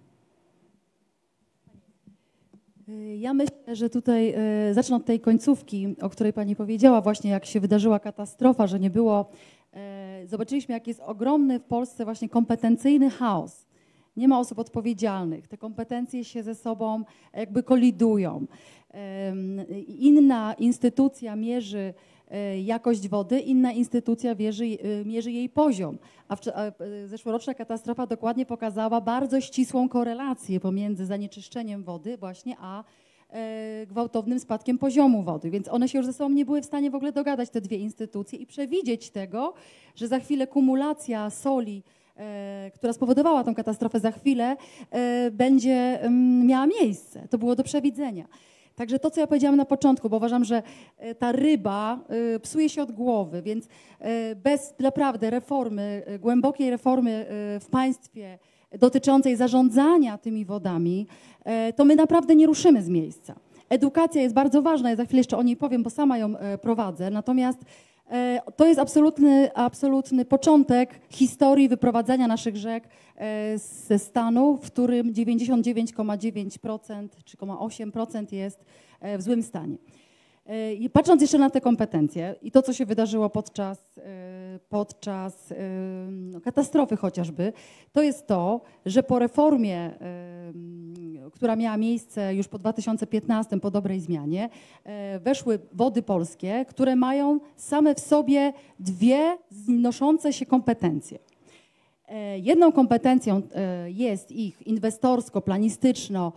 Ja myślę, że tutaj zacznę od tej końcówki, o której pani powiedziała, właśnie jak się wydarzyła katastrofa, że nie było, zobaczyliśmy, jak jest ogromny w Polsce właśnie kompetencyjny chaos. Nie ma osób odpowiedzialnych, te kompetencje się ze sobą jakby kolidują. Inna instytucja mierzy jakość wody, inna instytucja mierzy jej poziom. A zeszłoroczna katastrofa dokładnie pokazała bardzo ścisłą korelację pomiędzy zanieczyszczeniem wody właśnie a gwałtownym spadkiem poziomu wody. Więc one się już ze sobą nie były w stanie w ogóle dogadać, te dwie instytucje, i przewidzieć tego, że za chwilę kumulacja soli, która spowodowała tę katastrofę, za chwilę będzie miała miejsce. To było do przewidzenia. Także to, co ja powiedziałam na początku, bo uważam, że ta ryba psuje się od głowy, więc bez naprawdę reformy, głębokiej reformy w państwie dotyczącej zarządzania tymi wodami, to my naprawdę nie ruszymy z miejsca. Edukacja jest bardzo ważna, ja za chwilę jeszcze o niej powiem, bo sama ją prowadzę, natomiast to jest absolutny początek historii wyprowadzania naszych rzek ze stanu, w którym 99,9% czy 0,8% jest w złym stanie. I patrząc jeszcze na te kompetencje i to, co się wydarzyło podczas katastrofy chociażby, to jest to, że po reformie, która miała miejsce już po 2015, po dobrej zmianie, weszły Wody Polskie, które mają same w sobie dwie znoszące się kompetencje. Jedną kompetencją jest ich inwestorsko-planistyczno,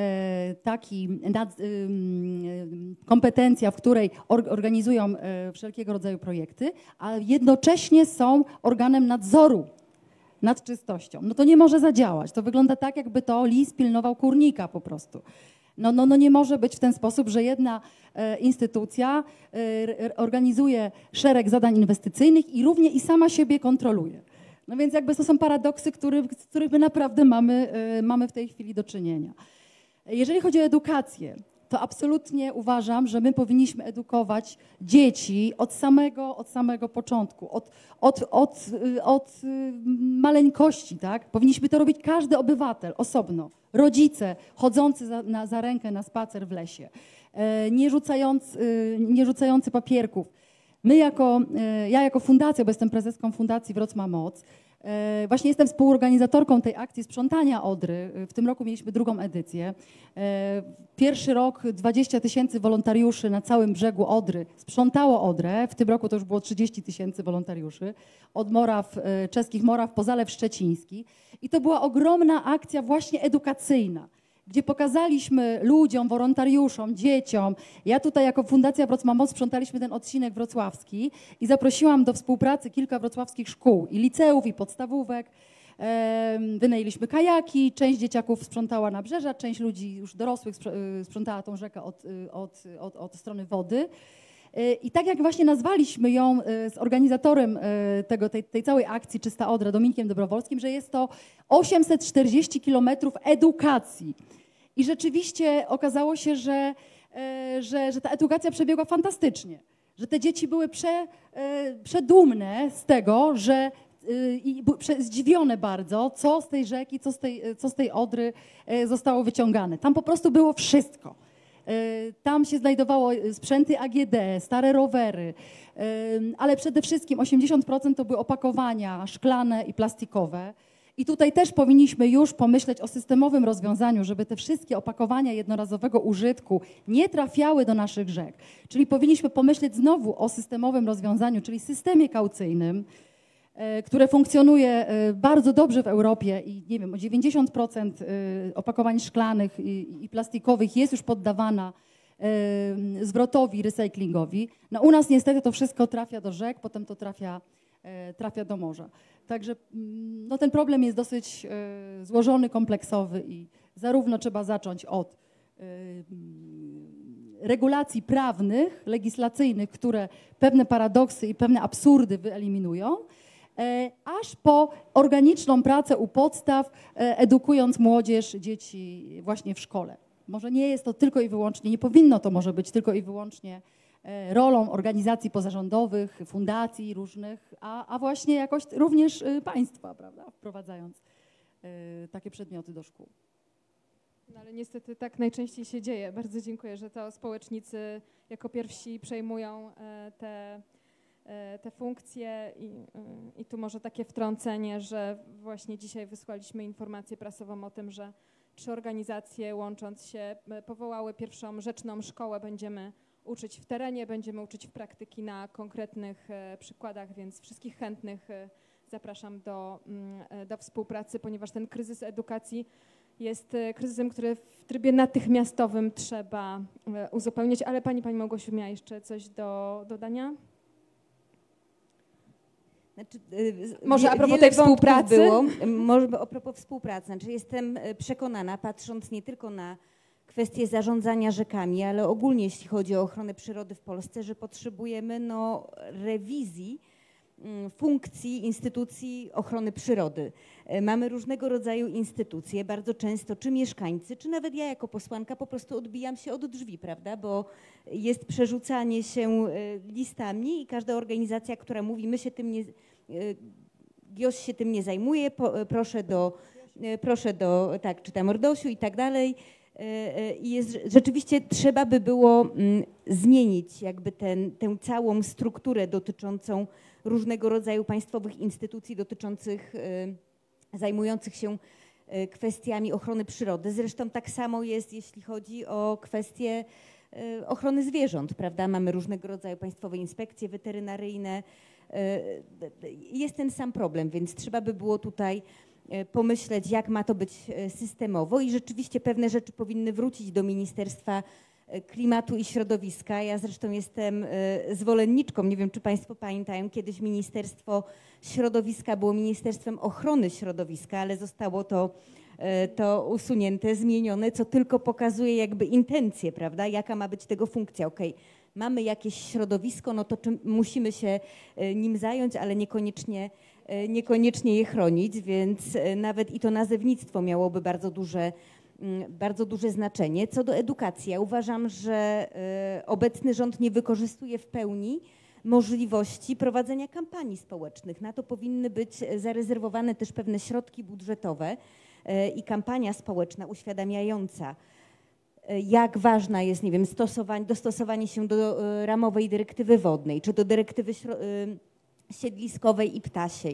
kompetencja, w której organizują wszelkiego rodzaju projekty, a jednocześnie są organem nadzoru nad czystością. No to nie może zadziałać. To wygląda tak, jakby to lis pilnował kurnika po prostu. No nie może być w ten sposób, że jedna instytucja organizuje szereg zadań inwestycyjnych i sama siebie kontroluje. No więc jakby to są paradoksy, z których my naprawdę mamy w tej chwili do czynienia. Jeżeli chodzi o edukację, to absolutnie uważam, że my powinniśmy edukować dzieci od samego początku, od maleńkości, tak? Powinniśmy to robić każdy obywatel osobno, rodzice chodzący za rękę na spacer w lesie, nie rzucający papierków. Ja jako fundacja, bo jestem prezeską Fundacji Wrocław Moc, Właśnie jestem współorganizatorką tej akcji sprzątania Odry. W tym roku mieliśmy drugą edycję. Pierwszy rok 20 000 wolontariuszy na całym brzegu Odry sprzątało Odrę. W tym roku to już było 30 000 wolontariuszy. Od Moraw, czeskich Moraw po Zalew Szczeciński. I to była ogromna akcja właśnie edukacyjna, gdzie pokazaliśmy ludziom, wolontariuszom, dzieciom. Ja tutaj jako Fundacja Wrocław Moc sprzątaliśmy ten odcinek wrocławski i zaprosiłam do współpracy kilka wrocławskich szkół i liceów, i podstawówek. Wynajęliśmy kajaki, część dzieciaków sprzątała nabrzeża, część ludzi już dorosłych sprzątała tą rzekę od strony wody. I tak jak właśnie nazwaliśmy ją z organizatorem tej całej akcji Czysta Odra, Dominikiem Dobrowolskim, że jest to 840 kilometrów edukacji. I rzeczywiście okazało się, że ta edukacja przebiegła fantastycznie, że te dzieci były przedumne z tego, i zdziwione bardzo, co z tej rzeki, co z tej Odry zostało wyciągane. Tam po prostu było wszystko. Tam się znajdowało sprzęty AGD, stare rowery, ale przede wszystkim 80% to były opakowania szklane i plastikowe. I tutaj też powinniśmy już pomyśleć o systemowym rozwiązaniu, żeby te wszystkie opakowania jednorazowego użytku nie trafiały do naszych rzek. Czyli powinniśmy pomyśleć znowu o systemowym rozwiązaniu, czyli systemie kaucyjnym, które funkcjonuje bardzo dobrze w Europie i nie wiem, 90% opakowań szklanych i plastikowych jest już poddawana zwrotowi, recyklingowi. No u nas niestety to wszystko trafia do rzek, potem to trafia do morza. Także no, ten problem jest dosyć złożony, kompleksowy i zarówno trzeba zacząć od regulacji prawnych, legislacyjnych, które pewne paradoksy i pewne absurdy wyeliminują, aż po organiczną pracę u podstaw, edukując młodzież, dzieci właśnie w szkole. Może nie jest to tylko i wyłącznie, nie powinno to może być tylko i wyłącznie rolą organizacji pozarządowych, fundacji różnych, a właśnie jakoś również państwa, prawda, wprowadzając takie przedmioty do szkół. No ale niestety tak najczęściej się dzieje. Bardzo dziękuję, że to społecznicy jako pierwsi przejmują te funkcje i tu może takie wtrącenie, że właśnie dzisiaj wysłaliśmy informację prasową o tym, że 3 organizacje łącząc się powołały pierwszą rzeczną szkołę. Będziemy uczyć w terenie, będziemy uczyć w praktyki na konkretnych przykładach, więc wszystkich chętnych zapraszam do współpracy, ponieważ ten kryzys edukacji jest kryzysem, który w trybie natychmiastowym trzeba uzupełnić. Ale pani Małgosiu miała jeszcze coś do dodania? Znaczy, może a propos tej współpracy? Może a propos współpracy. Znaczy, jestem przekonana, patrząc nie tylko na kwestie zarządzania rzekami, ale ogólnie jeśli chodzi o ochronę przyrody w Polsce, że potrzebujemy rewizji funkcji instytucji ochrony przyrody. Mamy różnego rodzaju instytucje, bardzo często czy mieszkańcy, czy nawet ja jako posłanka po prostu odbijam się od drzwi, prawda, bo jest przerzucanie się listami i każda organizacja, która mówi, GIOŚ się tym nie zajmuje, proszę do tak, czy tam Ordosiu i tak dalej. I rzeczywiście trzeba by było zmienić jakby tę całą strukturę dotyczącą różnego rodzaju państwowych instytucji zajmujących się kwestiami ochrony przyrody. Zresztą tak samo jest, jeśli chodzi o kwestie ochrony zwierząt, prawda? Mamy różnego rodzaju państwowe inspekcje weterynaryjne. Jest ten sam problem, więc trzeba by było tutaj pomyśleć, jak ma to być systemowo i rzeczywiście pewne rzeczy powinny wrócić do Ministerstwa Klimatu i Środowiska. Ja zresztą jestem zwolenniczką, nie wiem, czy Państwo pamiętają, kiedyś Ministerstwo Środowiska było Ministerstwem Ochrony Środowiska, ale zostało to usunięte, zmienione, co tylko pokazuje jakby intencje, prawda, jaka ma być tego funkcja. Okej, mamy jakieś środowisko, no to musimy się nim zająć, ale niekoniecznie je chronić, więc nawet i to nazewnictwo miałoby bardzo duże znaczenie. Co do edukacji, ja uważam, że obecny rząd nie wykorzystuje w pełni możliwości prowadzenia kampanii społecznych. Na to powinny być zarezerwowane też pewne środki budżetowe i kampania społeczna uświadamiająca, jak ważna jest, nie wiem, dostosowanie się do ramowej dyrektywy wodnej, czy do dyrektywy siedliskowej i ptasiej.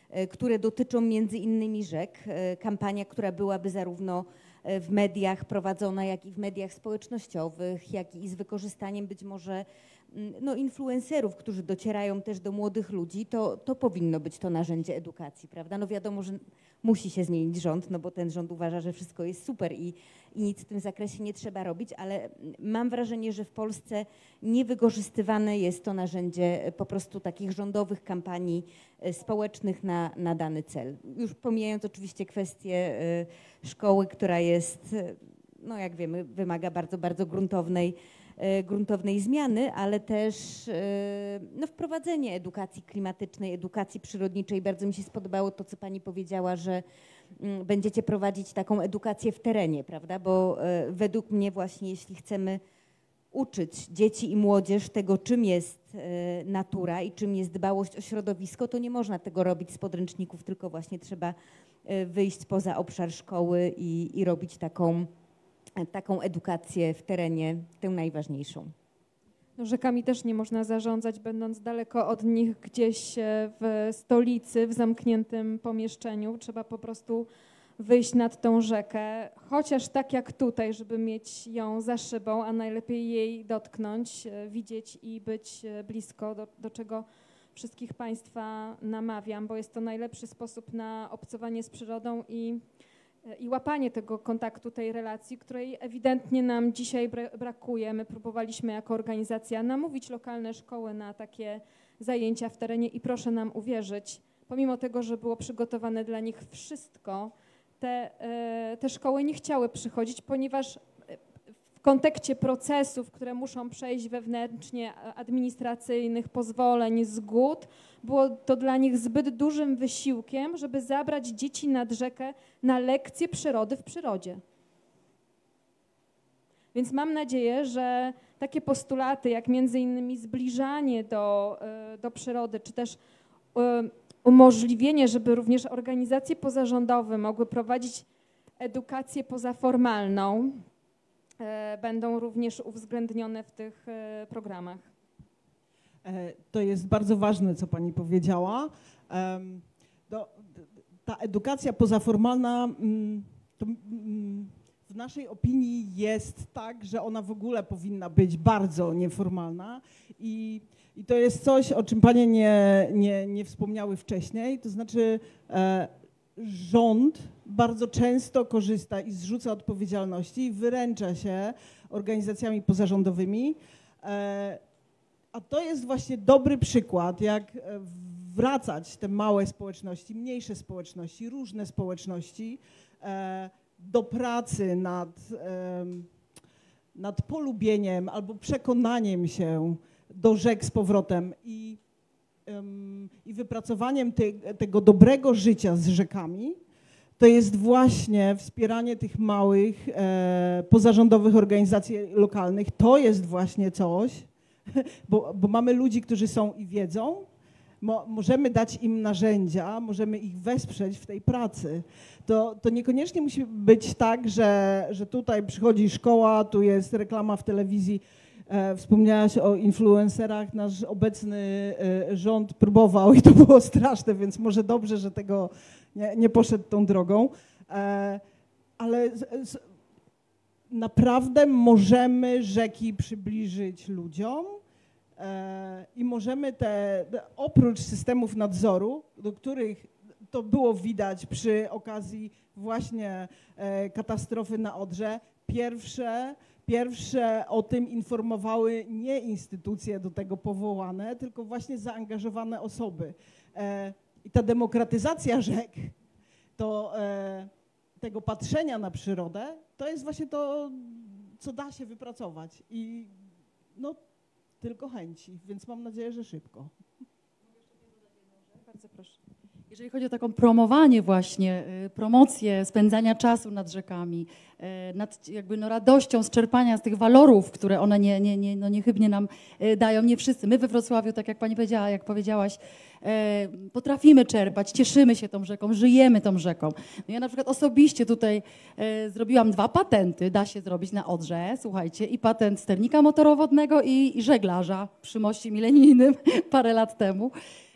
które dotyczą między innymi rzek. Kampania, która byłaby zarówno w mediach prowadzona, jak i w mediach społecznościowych, jak i z wykorzystaniem być może influencerów, którzy docierają też do młodych ludzi, to powinno być to narzędzie edukacji, prawda? No wiadomo, że musi się zmienić rząd, no bo ten rząd uważa, że wszystko jest super i nic w tym zakresie nie trzeba robić, ale mam wrażenie, że w Polsce niewykorzystywane jest to narzędzie po prostu takich rządowych kampanii społecznych na dany cel. Już pomijając oczywiście kwestię szkoły, która jest, no jak wiemy, wymaga bardzo, bardzo gruntownej zmiany, ale też wprowadzenie edukacji klimatycznej, edukacji przyrodniczej. Bardzo mi się spodobało to, co pani powiedziała, że będziecie prowadzić taką edukację w terenie, prawda? Bo według mnie właśnie, jeśli chcemy uczyć dzieci i młodzież tego, czym jest natura i czym jest dbałość o środowisko, to nie można tego robić z podręczników, tylko właśnie trzeba wyjść poza obszar szkoły i robić taką edukację w terenie, tę najważniejszą. No, rzekami też nie można zarządzać, będąc daleko od nich gdzieś w stolicy, w zamkniętym pomieszczeniu. Trzeba po prostu wyjść nad tą rzekę, chociaż tak jak tutaj, żeby mieć ją za szybą, a najlepiej jej dotknąć, widzieć i być blisko, do czego wszystkich Państwa namawiam, bo jest to najlepszy sposób na obcowanie z przyrodą i łapanie tego kontaktu, tej relacji, której ewidentnie nam dzisiaj brakuje. My próbowaliśmy jako organizacja namówić lokalne szkoły na takie zajęcia w terenie i proszę nam uwierzyć, pomimo tego, że było przygotowane dla nich wszystko, te szkoły nie chciały przychodzić, ponieważ w kontekście procesów, które muszą przejść wewnętrznie, administracyjnych, pozwoleń, zgód, było to dla nich zbyt dużym wysiłkiem, żeby zabrać dzieci nad rzekę na lekcje przyrody w przyrodzie. Więc mam nadzieję, że takie postulaty, jak między innymi zbliżanie do przyrody, czy też umożliwienie, żeby również organizacje pozarządowe mogły prowadzić edukację pozaformalną, będą również uwzględnione w tych programach. To jest bardzo ważne, co pani powiedziała. Ta edukacja pozaformalna to w naszej opinii jest tak, że ona w ogóle powinna być bardzo nieformalna i to jest coś, o czym panie nie wspomniały wcześniej, to znaczy rząd bardzo często korzysta i zrzuca odpowiedzialności i wyręcza się organizacjami pozarządowymi, a to jest właśnie dobry przykład, jak wracać te małe społeczności, mniejsze społeczności, różne społeczności do pracy nad polubieniem albo przekonaniem się do rzek z powrotem i wypracowaniem tego dobrego życia z rzekami. To jest właśnie wspieranie tych małych, pozarządowych organizacji lokalnych. To jest właśnie coś, bo mamy ludzi, którzy są i wiedzą, możemy dać im narzędzia, możemy ich wesprzeć w tej pracy. To niekoniecznie musi być tak, że tutaj przychodzi szkoła, tu jest reklama w telewizji. Wspomniałaś o influencerach, nasz obecny rząd próbował i to było straszne, więc może dobrze, że tego nie poszedł tą drogą, ale naprawdę możemy rzeki przybliżyć ludziom i możemy oprócz systemów nadzoru, do których to było widać przy okazji właśnie katastrofy na Odrze, pierwsze o tym informowały nie instytucje do tego powołane, tylko właśnie zaangażowane osoby. I ta demokratyzacja rzek, tego patrzenia na przyrodę, to jest właśnie to, co da się wypracować. I no, tylko chęci, więc mam nadzieję, że szybko. Bardzo proszę. Jeżeli chodzi o taką promowanie właśnie, promocję spędzania czasu nad rzekami, nad jakby radością z czerpania z tych walorów, które one niechybnie nam dają, nie wszyscy. My we Wrocławiu, tak jak pani powiedziała, jak powiedziałaś, potrafimy czerpać, cieszymy się tą rzeką, żyjemy tą rzeką. No ja na przykład osobiście tutaj zrobiłam 2 patenty, da się zrobić na Odrze, słuchajcie, i patent sternika motorowodnego i żeglarza przy moście milenijnym parę lat temu.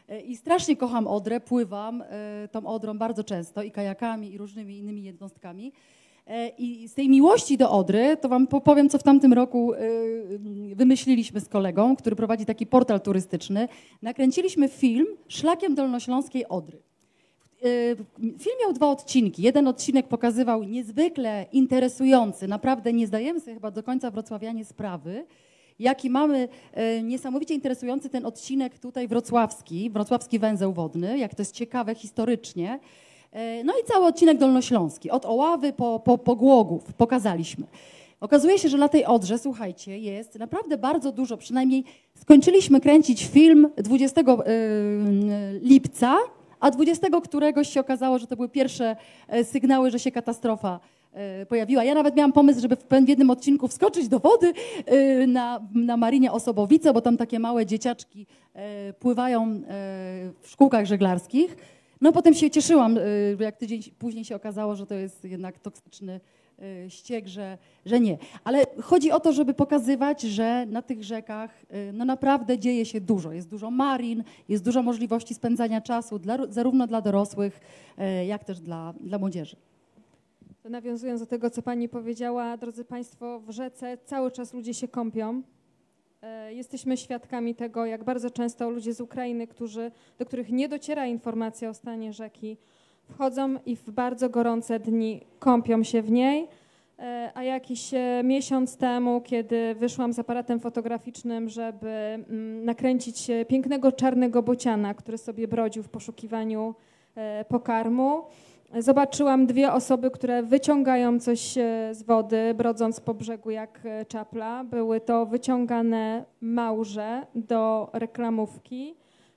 I strasznie kocham Odrę, pływam tą Odrą bardzo często i kajakami i różnymi innymi jednostkami. I z tej miłości do Odry, to wam powiem, co w tamtym roku wymyśliliśmy z kolegą, który prowadzi taki portal turystyczny. Nakręciliśmy film Szlakiem Dolnośląskiej Odry. Film miał 2 odcinki. Jeden odcinek pokazywał niezwykle interesujący, naprawdę nie zdajemy sobie chyba do końca wrocławianie sprawy, jaki mamy niesamowicie interesujący ten odcinek tutaj wrocławski węzeł wodny, jak to jest ciekawe historycznie. No i cały odcinek dolnośląski, od Oławy po Głogów pokazaliśmy. Okazuje się, że na tej Odrze, słuchajcie, jest naprawdę bardzo dużo, przynajmniej skończyliśmy kręcić film 20 lipca, a 20 któregoś się okazało, że to były pierwsze sygnały, że się katastrofa pojawiła. Ja nawet miałam pomysł, żeby w jednym odcinku wskoczyć do wody na Marinie Osobowice, bo tam takie małe dzieciaczki pływają w szkółkach żeglarskich. No potem się cieszyłam, jak tydzień później się okazało, że to jest jednak toksyczny ściek, że nie. Ale chodzi o to, żeby pokazywać, że na tych rzekach no naprawdę dzieje się dużo. Jest dużo marin, jest dużo możliwości spędzania czasu zarówno dla dorosłych, jak też dla młodzieży. To nawiązując do tego, co pani powiedziała, drodzy państwo, w rzece cały czas ludzie się kąpią. Jesteśmy świadkami tego, jak bardzo często ludzie z Ukrainy, do których nie dociera informacja o stanie rzeki, wchodzą i w bardzo gorące dni kąpią się w niej. A jakiś miesiąc temu, kiedy wyszłam z aparatem fotograficznym, żeby nakręcić pięknego czarnego bociana, który sobie brodził w poszukiwaniu pokarmu, zobaczyłam 2 osoby, które wyciągają coś z wody, brodząc po brzegu jak czapla. Były to wyciągane małże do reklamówki.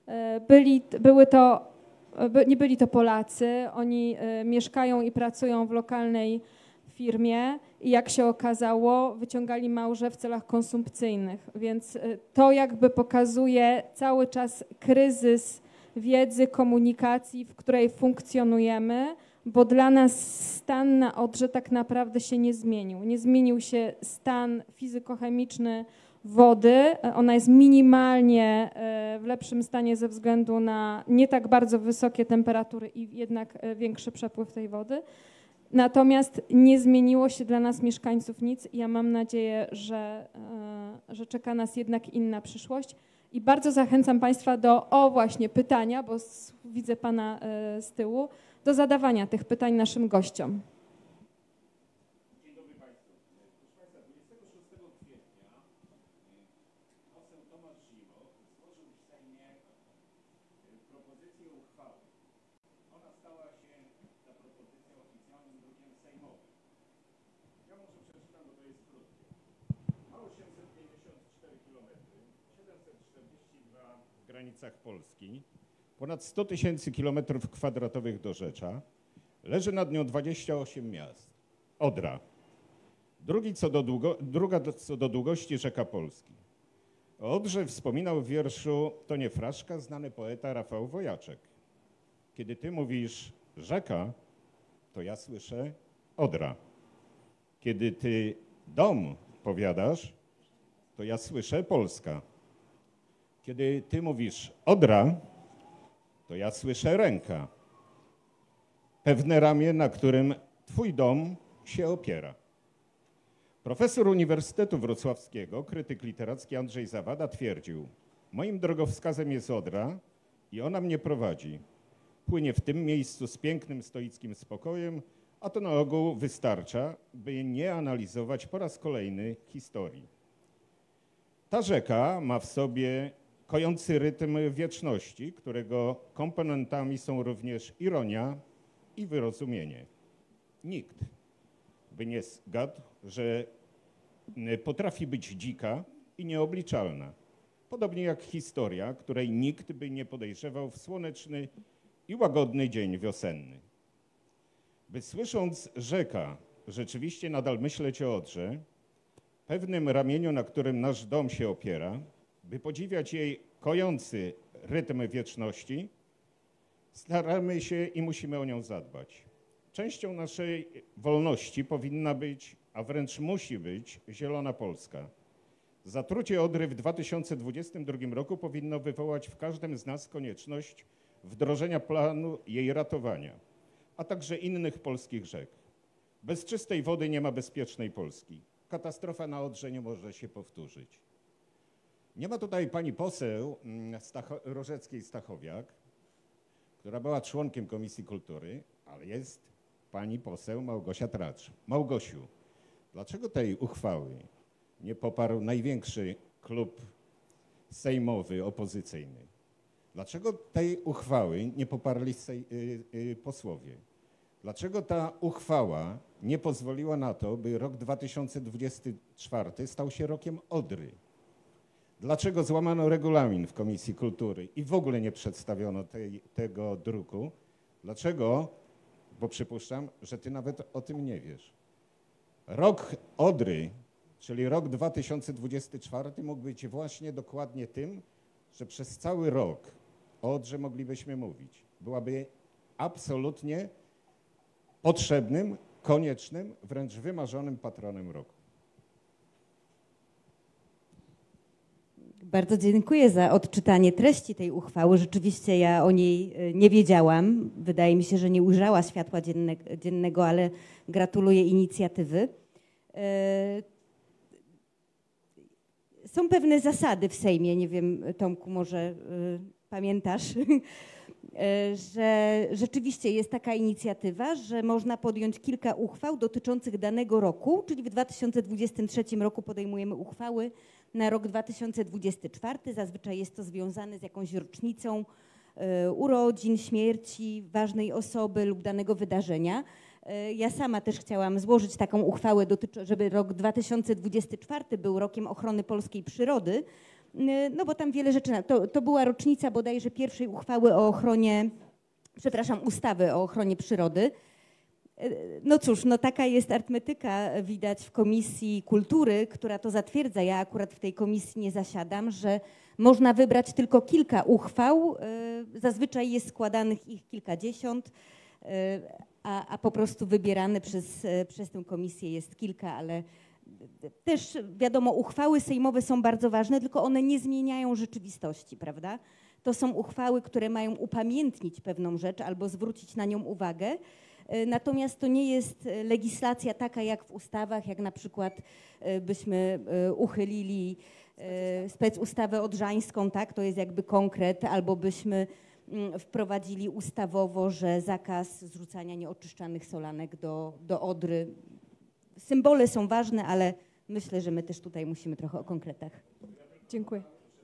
Nie byli to Polacy, oni mieszkają i pracują w lokalnej firmie i jak się okazało, wyciągali małże w celach konsumpcyjnych. Więc to jakby pokazuje cały czas kryzys wiedzy, komunikacji, w której funkcjonujemy, bo dla nas stan na Odrze tak naprawdę się nie zmienił. Nie zmienił się stan fizykochemiczny wody. Ona jest minimalnie w lepszym stanie ze względu na nie tak bardzo wysokie temperatury i jednak większy przepływ tej wody. Natomiast nie zmieniło się dla nas mieszkańców nic i ja mam nadzieję, że czeka nas jednak inna przyszłość. I bardzo zachęcam państwa do właśnie pytania, bo widzę pana z tyłu, do zadawania tych pytań naszym gościom. Dzień dobry państwu. Proszę państwa, 26 kwietnia poseł Tomasz Zimoch złożył w Sejmie propozycję uchwały. Ona stała się, ta propozycja, oficjalnym drukiem sejmowym. Ja może przeczytam, bo to jest krótkie. Ma 854 km, 742 w granicach Polski. Ponad 100 000 kilometrów kwadratowych dorzecza, leży nad nią 28 miast. Odra. Druga co do długości rzeka Polski. O Odrze wspominał w wierszu Tonie Fraszka znany poeta Rafał Wojaczek. Kiedy ty mówisz rzeka, to ja słyszę Odra. Kiedy ty dom powiadasz, to ja słyszę Polska. Kiedy ty mówisz Odra, to ja słyszę ręka. Pewne ramię, na którym twój dom się opiera. Profesor Uniwersytetu Wrocławskiego, krytyk literacki Andrzej Zawada twierdził: moim drogowskazem jest Odra i ona mnie prowadzi. Płynie w tym miejscu z pięknym stoickim spokojem, a to na ogół wystarcza, by nie analizować po raz kolejny historii. Ta rzeka ma w sobie kojący rytm wieczności, którego komponentami są również ironia i wyrozumienie. Nikt by nie zgadł, że potrafi być dzika i nieobliczalna. Podobnie jak historia, której nikt by nie podejrzewał w słoneczny i łagodny dzień wiosenny. By słysząc rzeka rzeczywiście nadal myśleć o Odrze, pewnym ramieniu, na którym nasz dom się opiera, by podziwiać jej kojący rytm wieczności, staramy się i musimy o nią zadbać. Częścią naszej wolności powinna być, a wręcz musi być, zielona Polska. Zatrucie Odry w 2022 roku powinno wywołać w każdym z nas konieczność wdrożenia planu jej ratowania, a także innych polskich rzek. Bez czystej wody nie ma bezpiecznej Polski. Katastrofa na Odrze nie może się powtórzyć. Nie ma tutaj pani poseł Rożeckiej-Stachowiak, która była członkiem Komisji Kultury, ale jest pani poseł Małgosia Tracz. Małgosiu, dlaczego tej uchwały nie poparł największy klub sejmowy opozycyjny? Dlaczego tej uchwały nie poparli posłowie? Dlaczego ta uchwała nie pozwoliła na to, by rok 2024 stał się rokiem Odry? Dlaczego złamano regulamin w Komisji Kultury i w ogóle nie przedstawiono tego druku? Dlaczego? Bo przypuszczam, że ty nawet o tym nie wiesz. Rok Odry, czyli rok 2024 mógł być właśnie dokładnie tym, że przez cały rok o Odrze moglibyśmy mówić. Byłaby absolutnie potrzebnym, koniecznym, wręcz wymarzonym patronem roku. Bardzo dziękuję za odczytanie treści tej uchwały. Rzeczywiście ja o niej nie wiedziałam. Wydaje mi się, że nie ujrzała światła dziennego, ale gratuluję inicjatywy. Są pewne zasady w Sejmie, nie wiem, Tomku, może pamiętasz, że rzeczywiście jest taka inicjatywa, że można podjąć kilka uchwał dotyczących danego roku, czyli w 2023 roku podejmujemy uchwały na rok 2024. Zazwyczaj jest to związane z jakąś rocznicą urodzin, śmierci ważnej osoby lub danego wydarzenia. Ja sama też chciałam złożyć taką uchwałę, żeby rok 2024 był rokiem ochrony polskiej przyrody, no bo tam wiele rzeczy, to była rocznica bodajże pierwszej uchwały o ochronie, ustawy o ochronie przyrody. No cóż, no taka jest arytmetyka, widać w Komisji Kultury, która to zatwierdza. Ja akurat w tej komisji nie zasiadam, że można wybrać tylko kilka uchwał, zazwyczaj jest składanych ich kilkadziesiąt, a po prostu wybierane przez tę komisję jest kilka, ale też wiadomo, uchwały sejmowe są bardzo ważne, tylko one nie zmieniają rzeczywistości, prawda? To są uchwały, które mają upamiętnić pewną rzecz albo zwrócić na nią uwagę. Natomiast to nie jest legislacja taka jak w ustawach, jak na przykład byśmy uchylili specustawę odrzańską, tak? To jest jakby konkret, albo byśmy wprowadzili ustawowo, że zakaz zrzucania nieoczyszczanych solanek do Odry. Symbole są ważne, ale myślę, że my też tutaj musimy trochę o konkretach. Dziękuję.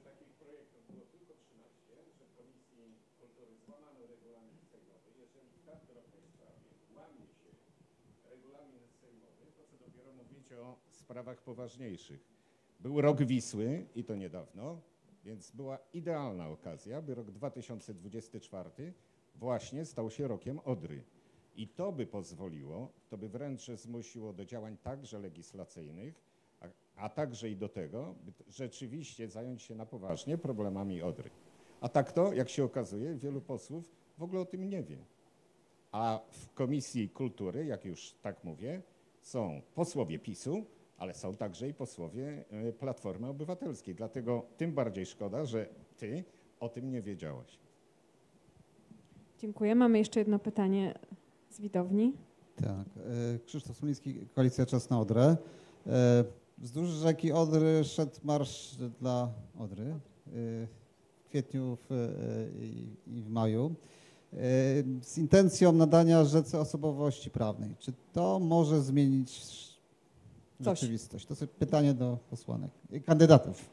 O sprawach poważniejszych. Był rok Wisły i to niedawno, więc była idealna okazja, by rok 2024 właśnie stał się rokiem Odry. I to by pozwoliło, to by wręcz zmusiło do działań także legislacyjnych, a także i do tego, by rzeczywiście zająć się na poważnie problemami Odry. A tak to, jak się okazuje, wielu posłów w ogóle o tym nie wie. A w Komisji Kultury, jak już tak mówię, są posłowie PiS-u, ale są także i posłowie Platformy Obywatelskiej. Dlatego tym bardziej szkoda, że ty o tym nie wiedziałaś. Dziękuję. Mamy jeszcze jedno pytanie z widowni. Tak. Krzysztof Smoliński, Koalicja Czas na Odrę. Wzdłuż rzeki Odry szedł marsz dla Odry w kwietniu i w maju z intencją nadania rzece osobowości prawnej. Czy to może zmienić rzeczywistość? To jest pytanie do posłanek, kandydatów.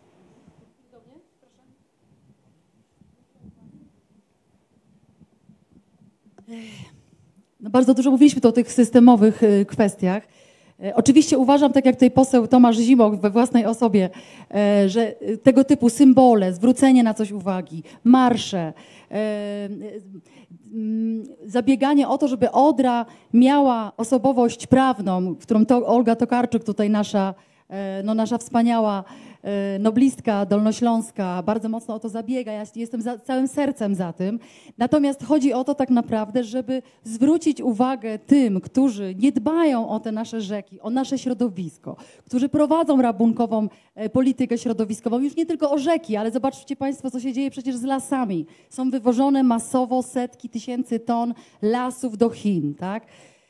No bardzo dużo mówiliśmy tu o tych systemowych kwestiach. Oczywiście uważam, tak jak tutaj poseł Tomasz Zimoch we własnej osobie, że tego typu symbole, zwrócenie na coś uwagi, marsze, zabieganie o to, żeby Odra miała osobowość prawną, którą Olga Tokarczuk, tutaj nasza wspaniała noblistka dolnośląska bardzo mocno o to zabiega, ja jestem całym sercem za tym. Natomiast chodzi o to tak naprawdę, żeby zwrócić uwagę tym, którzy nie dbają o te nasze rzeki, o nasze środowisko, którzy prowadzą rabunkową politykę środowiskową, już nie tylko o rzeki, ale zobaczcie Państwo, co się dzieje przecież z lasami. Są wywożone masowo setki tysięcy ton lasów do Chin, tak?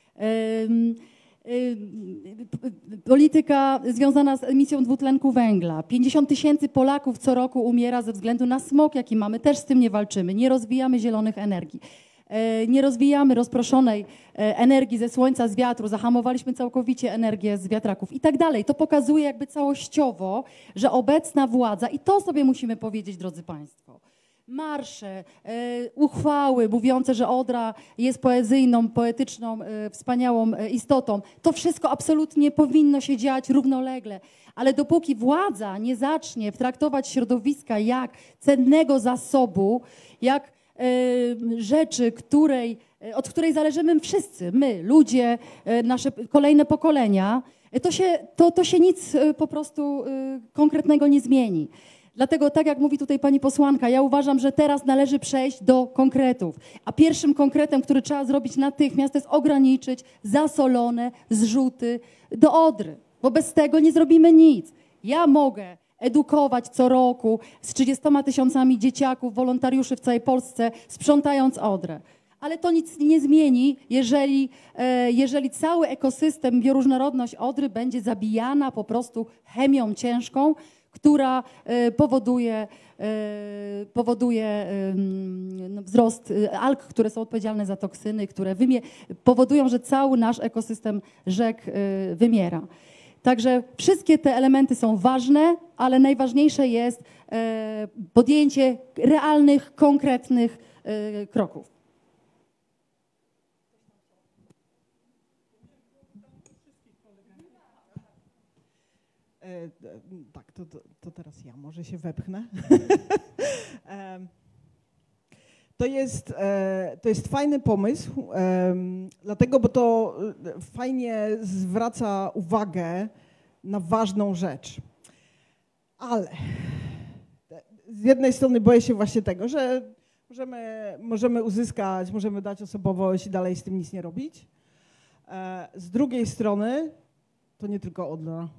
Polityka związana z emisją dwutlenku węgla. 50 000 Polaków co roku umiera ze względu na smog, jaki mamy. Też z tym nie walczymy. Nie rozwijamy zielonych energii. Nie rozwijamy rozproszonej energii ze słońca, z wiatru. Zahamowaliśmy całkowicie energię z wiatraków i tak dalej. To pokazuje jakby całościowo, że obecna władza, i to sobie musimy powiedzieć, drodzy Państwo, marsze, uchwały mówiące, że Odra jest poezyjną, poetyczną, wspaniałą istotą. To wszystko absolutnie powinno się dziać równolegle. Ale dopóki władza nie zacznie traktować środowiska jak cennego zasobu, jak rzeczy, od której zależymy wszyscy, my, ludzie, nasze kolejne pokolenia, to się nic po prostu konkretnego nie zmieni. Dlatego, tak jak mówi tutaj pani posłanka, ja uważam, że teraz należy przejść do konkretów. A pierwszym konkretem, który trzeba zrobić natychmiast, to jest ograniczyć zasolone zrzuty do Odry. Bo bez tego nie zrobimy nic. Ja mogę edukować co roku z 30 000 dzieciaków, wolontariuszy w całej Polsce, sprzątając Odrę. Ale to nic nie zmieni, jeżeli cały ekosystem, bioróżnorodność Odry będzie zabijana po prostu chemią ciężką, która powoduje wzrost alg, które są odpowiedzialne za toksyny, które powodują, że cały nasz ekosystem rzek wymiera. Także wszystkie te elementy są ważne, ale najważniejsze jest podjęcie realnych, konkretnych kroków. Tak, to teraz ja może się wepchnę. To jest fajny pomysł, dlatego, bo to fajnie zwraca uwagę na ważną rzecz. Ale z jednej strony boję się właśnie tego, że możemy uzyskać, możemy dać osobowość i dalej z tym nic nie robić. Z drugiej strony to nie tylko Odra.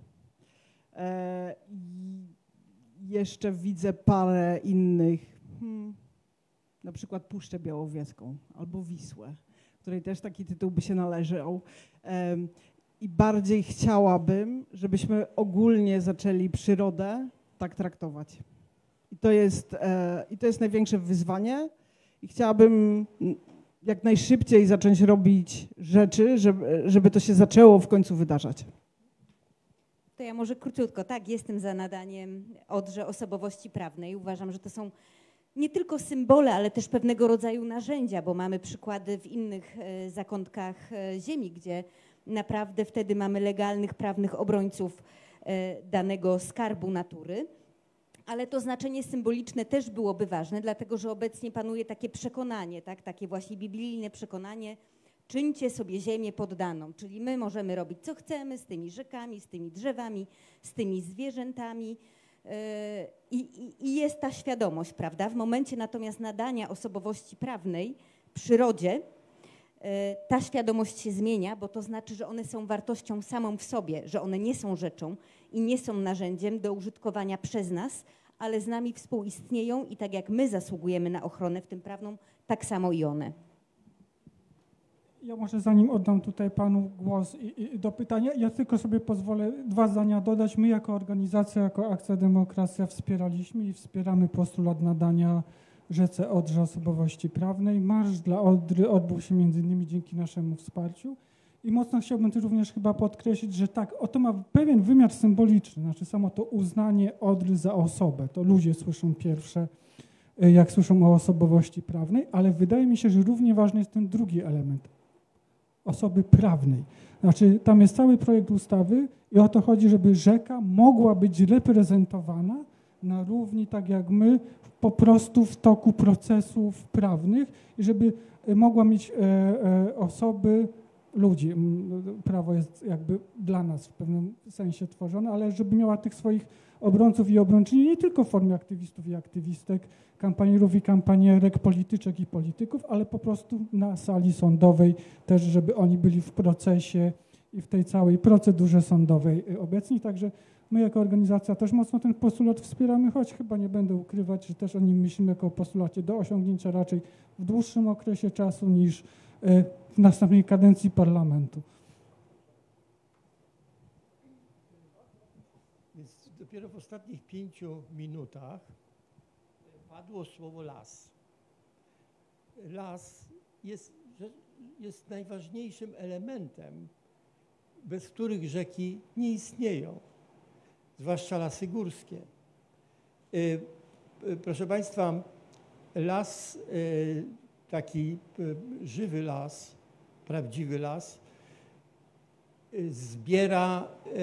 Jeszcze widzę parę innych, na przykład Puszczę Białowieską albo Wisłę, której też taki tytuł by się należał. I bardziej chciałabym, żebyśmy ogólnie zaczęli przyrodę tak traktować. I to jest największe wyzwanie i chciałabym jak najszybciej zacząć robić rzeczy, żeby to się zaczęło w końcu wydarzać. To ja może króciutko. Tak, jestem za nadaniem Odrze osobowości prawnej. Uważam, że to są nie tylko symbole, ale też pewnego rodzaju narzędzia, bo mamy przykłady w innych zakątkach ziemi, gdzie naprawdę wtedy mamy legalnych, prawnych obrońców danego skarbu natury. Ale to znaczenie symboliczne też byłoby ważne, dlatego że obecnie panuje takie przekonanie, tak? Takie właśnie biblijne przekonanie, czyńcie sobie ziemię poddaną, czyli my możemy robić co chcemy z tymi rzekami, z tymi drzewami, z tymi zwierzętami i jest ta świadomość, prawda? W momencie natomiast nadania osobowości prawnej przyrodzie, ta świadomość się zmienia, bo to znaczy, że one są wartością samą w sobie, że one nie są rzeczą i nie są narzędziem do użytkowania przez nas, ale z nami współistnieją i tak jak my zasługujemy na ochronę, w tym prawną, tak samo i one. Ja może zanim oddam tutaj panu głos i do pytania, ja tylko sobie pozwolę 2 zdania dodać. My jako organizacja, jako Akcja Demokracja wspieraliśmy i wspieramy postulat nadania rzece Odrze osobowości prawnej. Marsz dla Odry odbył się między innymi dzięki naszemu wsparciu i mocno chciałbym też również chyba podkreślić, że tak, to ma pewien wymiar symboliczny, znaczy samo to uznanie Odry za osobę. To ludzie słyszą pierwsze, jak słyszą o osobowości prawnej, ale wydaje mi się, że równie ważny jest ten drugi element. Osoby prawnej. Znaczy tam jest cały projekt ustawy i o to chodzi, żeby rzeka mogła być reprezentowana na równi, tak jak my, po prostu w toku procesów prawnych i żeby mogła mieć osoby, które ludzi. Prawo jest jakby dla nas w pewnym sensie tworzone, ale żeby miała tych swoich obrońców i obrończyni nie tylko w formie aktywistów i aktywistek, kampanierów i kampanierek, polityczek i polityków, ale po prostu na sali sądowej też, żeby oni byli w procesie i w tej całej procedurze sądowej obecni. Także my jako organizacja też mocno ten postulat wspieramy, choć chyba nie będę ukrywać, że też o nim myślimy jako o postulacie do osiągnięcia raczej w dłuższym okresie czasu niż w następnej kadencji parlamentu. Więc dopiero w ostatnich 5 minutach padło słowo las. Las jest najważniejszym elementem, bez których rzeki nie istnieją, zwłaszcza lasy górskie. Proszę Państwa, las, taki żywy las, prawdziwy las, zbiera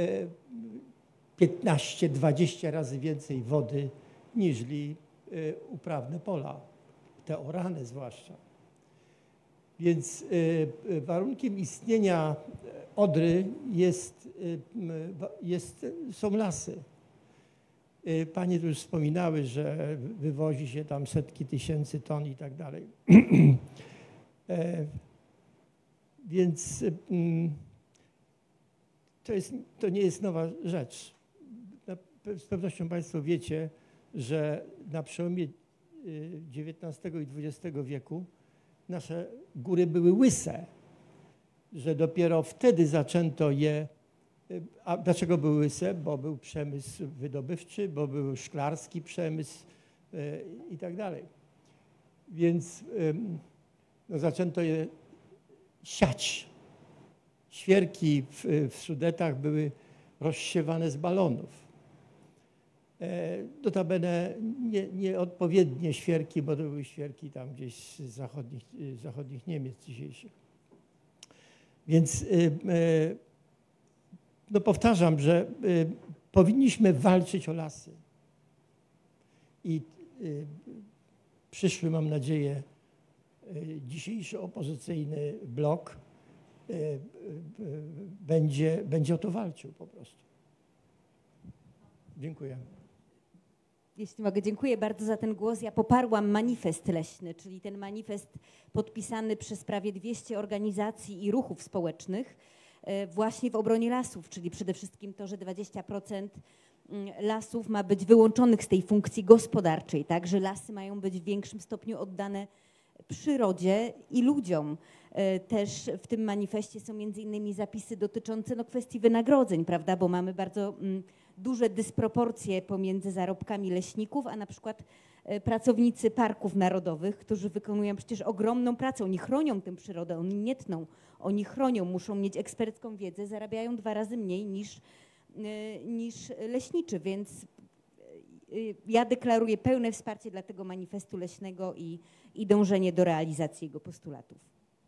15-20 razy więcej wody niż uprawne pola, te orane zwłaszcza. Więc warunkiem istnienia Odry są lasy. Panie tu już wspominały, że wywozi się tam setki tysięcy ton i tak dalej. Więc to nie jest nowa rzecz. Z pewnością Państwo wiecie, że na przełomie XIX i XX wieku nasze góry były łyse, że dopiero wtedy zaczęto je. A dlaczego były łyse? Bo był przemysł wydobywczy, bo był szklarski przemysł i tak dalej. Więc zaczęto je siać. Świerki w Sudetach były rozsiewane z balonów. Notabene nieodpowiednie świerki, bo to były świerki tam gdzieś z zachodnich Niemiec dzisiejszych. Więc no powtarzam, że powinniśmy walczyć o lasy. I przyszły, mam nadzieję, dzisiejszy opozycyjny blok będzie o to walczył po prostu. Dziękuję. Jeśli mogę, dziękuję bardzo za ten głos. Ja poparłam manifest leśny, czyli ten manifest podpisany przez prawie 200 organizacji i ruchów społecznych właśnie w obronie lasów, czyli przede wszystkim to, że 20% lasów ma być wyłączonych z tej funkcji gospodarczej, tak, że lasy mają być w większym stopniu oddane przyrodzie i ludziom. Też w tym manifestie są między innymi zapisy dotyczące kwestii wynagrodzeń, prawda, bo mamy bardzo duże dysproporcje pomiędzy zarobkami leśników, a na przykład pracownicy parków narodowych, którzy wykonują przecież ogromną pracę. Oni chronią tę przyrodę, oni nie tną, oni chronią, muszą mieć ekspercką wiedzę, zarabiają 2 razy mniej niż leśniczy, więc ja deklaruję pełne wsparcie dla tego manifestu leśnego i dążenie do realizacji jego postulatów.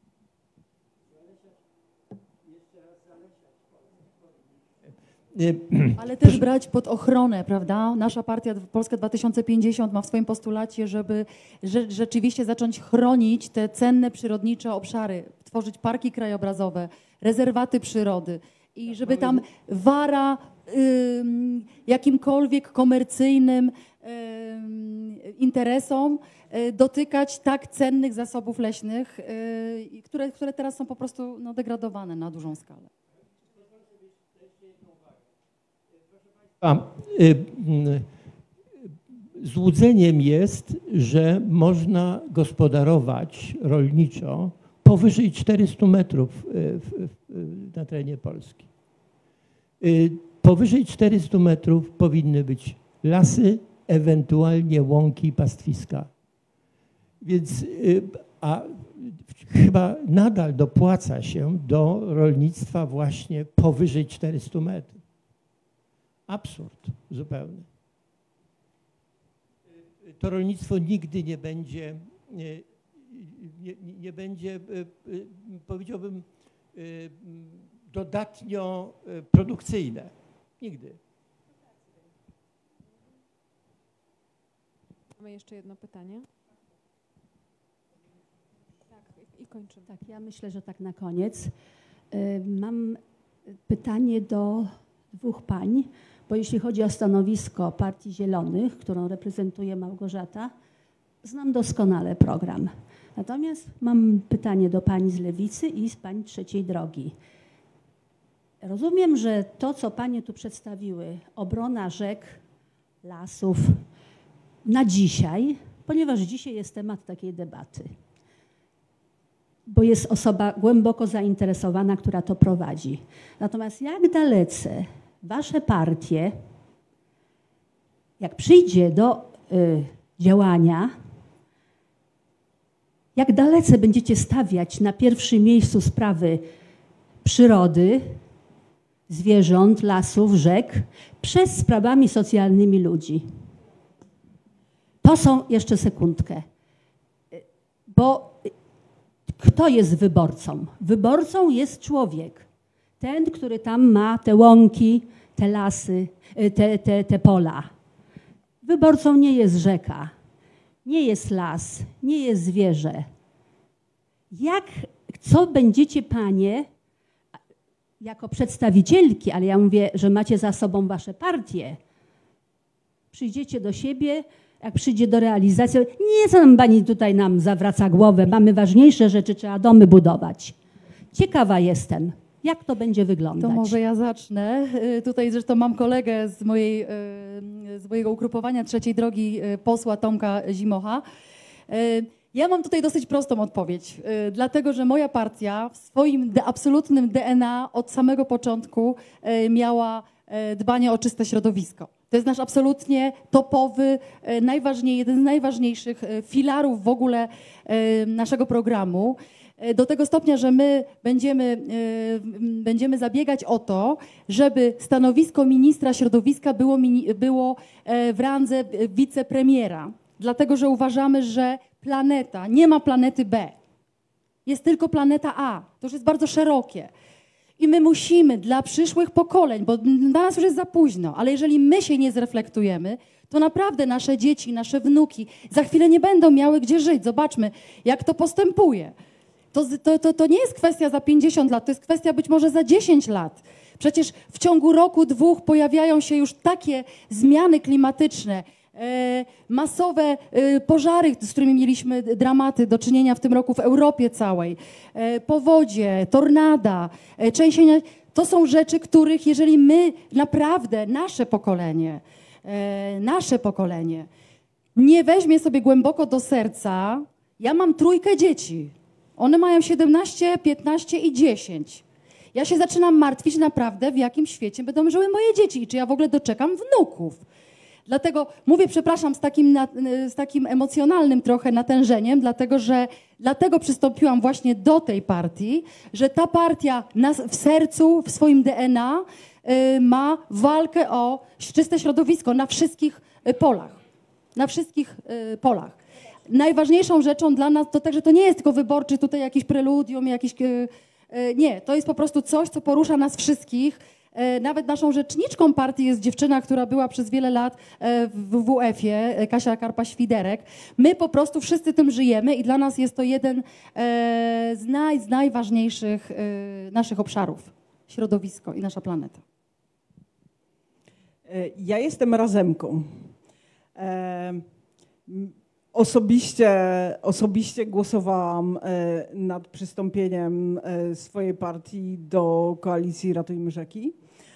Ale też brać pod ochronę, prawda? Nasza partia Polska 2050 ma w swoim postulacie, żeby rzeczywiście zacząć chronić te cenne przyrodnicze obszary, tworzyć parki krajobrazowe, rezerwaty przyrody i żeby tam wara jakimkolwiek komercyjnym interesom dotykać tak cennych zasobów leśnych, które teraz są po prostu degradowane na dużą skalę. Złudzeniem jest, że można gospodarować rolniczo powyżej 400 metrów na terenie Polski. Powyżej 400 metrów powinny być lasy, ewentualnie łąki i pastwiska. Więc chyba nadal dopłaca się do rolnictwa właśnie powyżej 400 metrów. Absurd zupełny. To rolnictwo nigdy nie będzie, powiedziałbym, dodatnio produkcyjne. Nigdy. Mamy jeszcze jedno pytanie. Tak, i kończymy. Tak, ja myślę, że tak na koniec. Mam pytanie do dwóch pań, bo jeśli chodzi o stanowisko Partii Zielonych, którą reprezentuje Małgorzata, znam doskonale program. Natomiast mam pytanie do pani z Lewicy i z pani Trzeciej Drogi. Rozumiem, że to, co panie tu przedstawiły, obrona rzek, lasów, na dzisiaj, ponieważ dzisiaj jest temat takiej debaty, bo jest osoba głęboko zainteresowana, która to prowadzi. Natomiast jak dalece wasze partie, jak przyjdzie do działania, jak dalece będziecie stawiać na pierwszym miejscu sprawy przyrody, zwierząt, lasów, rzek, przed sprawami socjalnymi ludzi? To są, jeszcze sekundkę, bo kto jest wyborcą? Wyborcą jest człowiek. Ten, który tam ma te łąki, te lasy, te pola. Wyborcą nie jest rzeka, nie jest las, nie jest zwierzę. Co będziecie panie, jako przedstawicielki, ale ja mówię, że macie za sobą wasze partie, przyjdziecie do siebie, jak przyjdzie do realizacji, nie co nam pani tutaj nam zawraca głowę, mamy ważniejsze rzeczy, trzeba domy budować. Ciekawa jestem, jak to będzie wyglądać. To może ja zacznę. Tutaj zresztą mam kolegę z mojego ugrupowania Trzeciej Drogi, posła Tomka Zimocha. Ja mam tutaj dosyć prostą odpowiedź, dlatego że moja partia w swoim absolutnym DNA od samego początku miała dbanie o czyste środowisko. To jest nasz absolutnie topowy, jeden z najważniejszych filarów w ogóle naszego programu. Do tego stopnia, że my będziemy zabiegać o to, żeby stanowisko ministra środowiska było w randze wicepremiera. Dlatego, że uważamy, że planeta, nie ma planety B. Jest tylko planeta A. To już jest bardzo szerokie. I my musimy dla przyszłych pokoleń, bo dla nas już jest za późno, ale jeżeli my się nie zreflektujemy, to naprawdę nasze dzieci, nasze wnuki za chwilę nie będą miały gdzie żyć. Zobaczmy, jak to postępuje. To nie jest kwestia za 50 lat, to jest kwestia być może za 10 lat. Przecież w ciągu roku, dwóch pojawiają się już takie zmiany klimatyczne, masowe pożary, z którymi mieliśmy dramaty do czynienia w tym roku w Europie całej, powodzie, tornada, trzęsienia. To są rzeczy, których jeżeli my naprawdę, nasze pokolenie nie weźmie sobie głęboko do serca. Ja mam 3 dzieci. One mają 17, 15 i 10. Ja się zaczynam martwić naprawdę, w jakim świecie będą żyły moje dzieci i czy ja w ogóle doczekam wnuków. Dlatego mówię, przepraszam, z takim emocjonalnym trochę natężeniem, dlatego przystąpiłam właśnie do tej partii, że ta partia w sercu, w swoim DNA ma walkę o czyste środowisko na wszystkich polach. Na wszystkich polach. Najważniejszą rzeczą dla nas to także to nie jest tylko wyborczy tutaj jakiś preludium, nie, to jest po prostu coś, co porusza nas wszystkich. Nawet naszą rzeczniczką partii jest dziewczyna, która była przez wiele lat w WWF-ie, Kasia Karpa-Świderek. My po prostu wszyscy tym żyjemy i dla nas jest to jeden z najważniejszych naszych obszarów. Środowisko i nasza planeta. Ja jestem razemką. Osobiście głosowałam nad przystąpieniem swojej partii do koalicji Ratujmy Rzeki.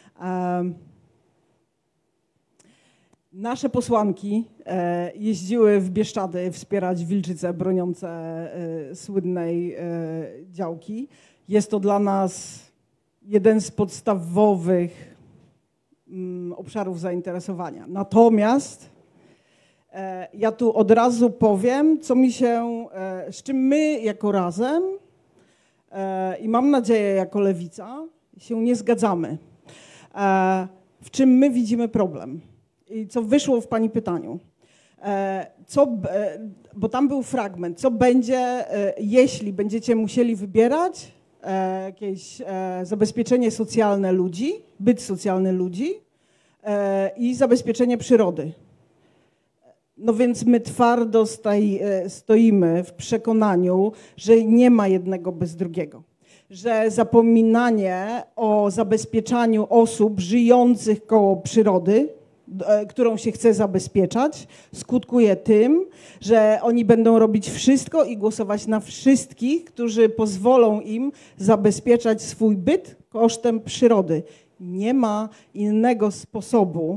Nasze posłanki jeździły w Bieszczady wspierać wilczyce broniące słynnej działki. Jest to dla nas jeden z podstawowych obszarów zainteresowania. Natomiast ja tu od razu powiem, z czym my jako Razem i mam nadzieję jako Lewica się nie zgadzamy. W czym my widzimy problem i co wyszło w pani pytaniu. Bo tam był fragment, co będzie, jeśli będziecie musieli wybierać jakieś zabezpieczenie socjalne ludzi, byt socjalny ludzi i zabezpieczenie przyrody. No więc my twardo stoimy w przekonaniu, że nie ma jednego bez drugiego. że zapominanie o zabezpieczaniu osób żyjących koło przyrody, którą się chce zabezpieczać, skutkuje tym, że oni będą robić wszystko i głosować na wszystkich, którzy pozwolą im zabezpieczać swój byt kosztem przyrody. Nie ma innego sposobu,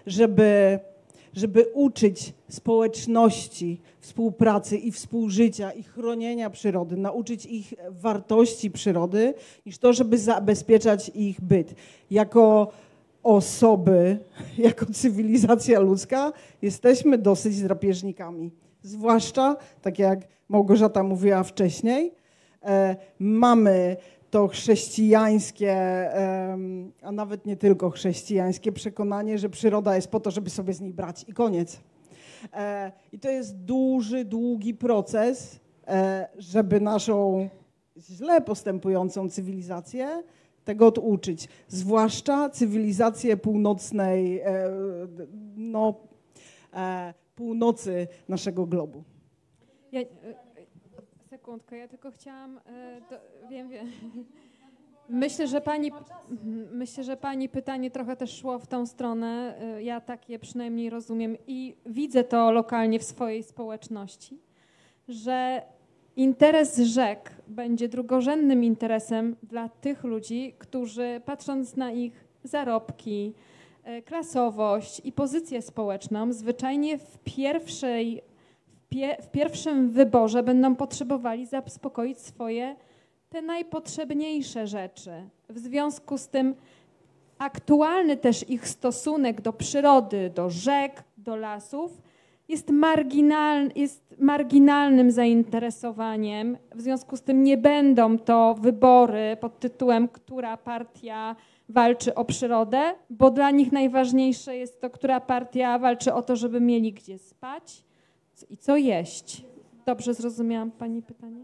żeby uczyć społeczności współpracy i współżycia i chronienia przyrody, nauczyć ich wartości przyrody, niż to, żeby zabezpieczać ich byt. Jako osoby, jako cywilizacja ludzka jesteśmy dosyć drapieżnikami. Zwłaszcza, tak jak Małgorzata mówiła wcześniej, mamy to chrześcijańskie, a nawet nie tylko chrześcijańskie przekonanie, że przyroda jest po to, żeby sobie z niej brać i koniec. I to jest duży, długi proces, żeby naszą źle postępującą cywilizację tego oduczyć. Zwłaszcza cywilizację północnej, północy naszego globu. Sekundkę, ja tylko chciałam, wiem. Myślę, że pani pytanie trochę też szło w tą stronę. Ja takie przynajmniej rozumiem i widzę to lokalnie w swojej społeczności, że interes rzek będzie drugorzędnym interesem dla tych ludzi, którzy patrząc na ich zarobki, klasowość i pozycję społeczną, zwyczajnie w pierwszym wyborze będą potrzebowali zaspokoić swoje te najpotrzebniejsze rzeczy. W związku z tym aktualny też ich stosunek do przyrody, do rzek, do lasów jest marginalnym zainteresowaniem. W związku z tym nie będą to wybory pod tytułem, która partia walczy o przyrodę, bo dla nich najważniejsze jest to, która partia walczy o to, żeby mieli gdzie spać i co jeść. Dobrze zrozumiałam pani pytanie?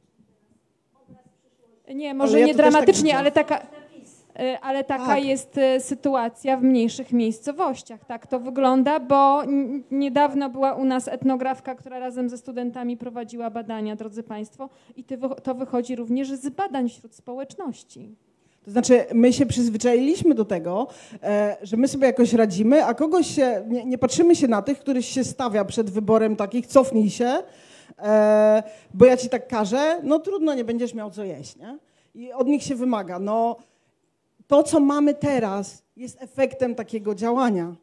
Nie, może nie dramatycznie, ale taka jest sytuacja w mniejszych miejscowościach. Tak to wygląda, bo niedawno była u nas etnografka, która razem ze studentami prowadziła badania, drodzy państwo, i to wychodzi również z badań wśród społeczności. To znaczy, my się przyzwyczailiśmy do tego, że my sobie jakoś radzimy, a kogoś się, nie patrzymy się na tych, których się stawia przed wyborem takich, cofnij się, bo ja ci tak każę, no trudno, nie będziesz miał co jeść, nie? I od nich się wymaga. No, to, co mamy teraz, jest efektem takiego działania.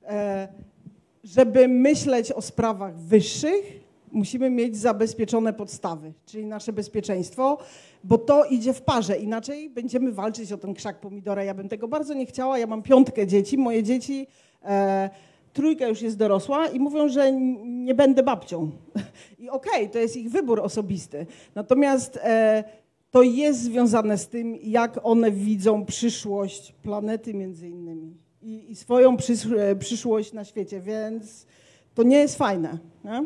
Żeby myśleć o sprawach wyższych, musimy mieć zabezpieczone podstawy, czyli nasze bezpieczeństwo, bo to idzie w parze. Inaczej będziemy walczyć o ten krzak pomidora. Ja bym tego bardzo nie chciała. Ja mam 5 dzieci. Moje dzieci, 3 już jest dorosła i mówią, że nie będę babcią. I okej, to jest ich wybór osobisty. Natomiast to jest związane z tym, jak one widzą przyszłość planety między innymi i swoją przyszłość na świecie, więc to nie jest fajne. Nie?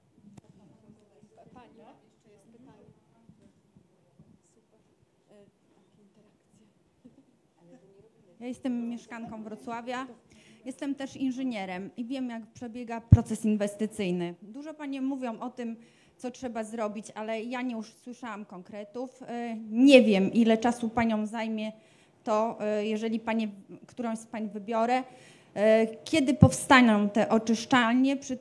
Ja jestem mieszkanką Wrocławia, jestem też inżynierem i wiem, jak przebiega proces inwestycyjny. Dużo panie mówią o tym, co trzeba zrobić, ale ja nie usłyszałam konkretów. Nie wiem, ile czasu paniom zajmie to, jeżeli którąś z pań wybiorę. Kiedy powstaną te oczyszczalnie przy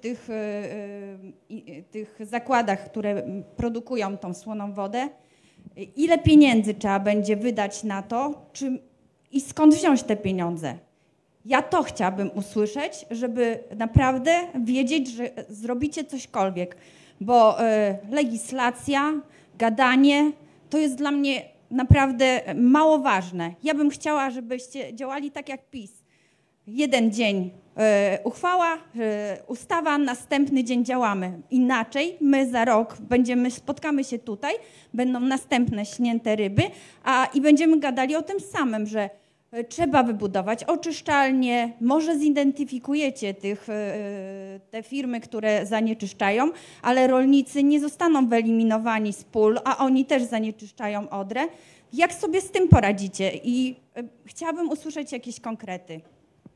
tych zakładach, które produkują tą słoną wodę? Ile pieniędzy trzeba będzie wydać na to? I skąd wziąć te pieniądze? Ja to chciałabym usłyszeć, żeby naprawdę wiedzieć, że zrobicie cośkolwiek, bo legislacja, gadanie to jest dla mnie naprawdę mało ważne. Ja bym chciała, żebyście działali tak jak PiS. Jeden dzień uchwała, ustawa, następny dzień działamy. Inaczej my za rok spotkamy się tutaj, będą następne śnięte ryby i będziemy gadali o tym samym, że trzeba wybudować oczyszczalnie, może zidentyfikujecie te firmy, które zanieczyszczają, ale rolnicy nie zostaną wyeliminowani z pól, a oni też zanieczyszczają Odrę. Jak sobie z tym poradzicie? I chciałabym usłyszeć jakieś konkrety.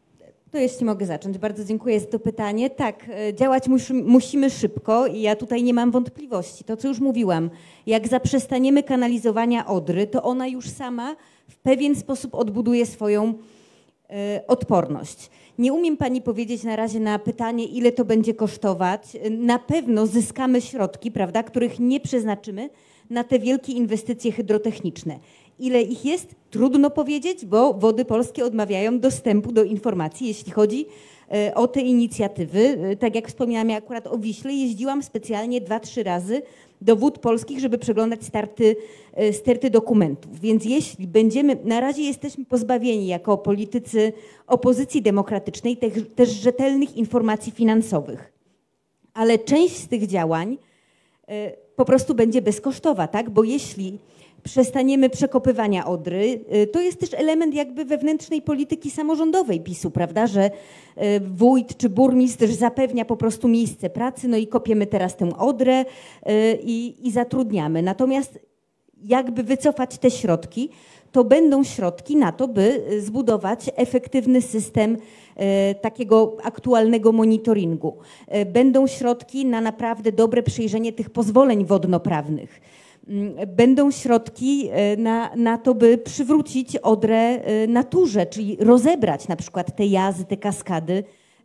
To jeśli mogę zacząć. Bardzo dziękuję za to pytanie. Tak, działać musimy szybko i ja tutaj nie mam wątpliwości. To, co już mówiłam, jak zaprzestaniemy kanalizowania Odry, to ona już sama w pewien sposób odbuduje swoją odporność. Nie umiem pani powiedzieć na razie na pytanie, ile to będzie kosztować. Na pewno zyskamy środki, prawda, których nie przeznaczymy na te wielkie inwestycje hydrotechniczne. Ile ich jest? Trudno powiedzieć, bo Wody Polskie odmawiają dostępu do informacji, jeśli chodzi o te inicjatywy. Tak jak wspomniałam, ja akurat o Wiśle jeździłam specjalnie 2-3 razy do Wód Polskich, żeby przeglądać sterty dokumentów. Więc jeśli będziemy, na razie jesteśmy pozbawieni jako politycy opozycji demokratycznej też rzetelnych informacji finansowych. Ale część z tych działań po prostu będzie bezkosztowa, tak? Bo jeśli przestaniemy przekopywania Odry, to jest też element jakby wewnętrznej polityki samorządowej PiS-u, prawda, że wójt czy burmistrz zapewnia po prostu miejsce pracy, no i kopiemy teraz tę Odrę i zatrudniamy. Natomiast jakby wycofać te środki, to będą środki na to, by zbudować efektywny system takiego aktualnego monitoringu. Będą środki na naprawdę dobre przejrzenie tych pozwoleń wodnoprawnych. Będą środki na to, by przywrócić Odrę naturze, czyli rozebrać na przykład te jazy, te kaskady,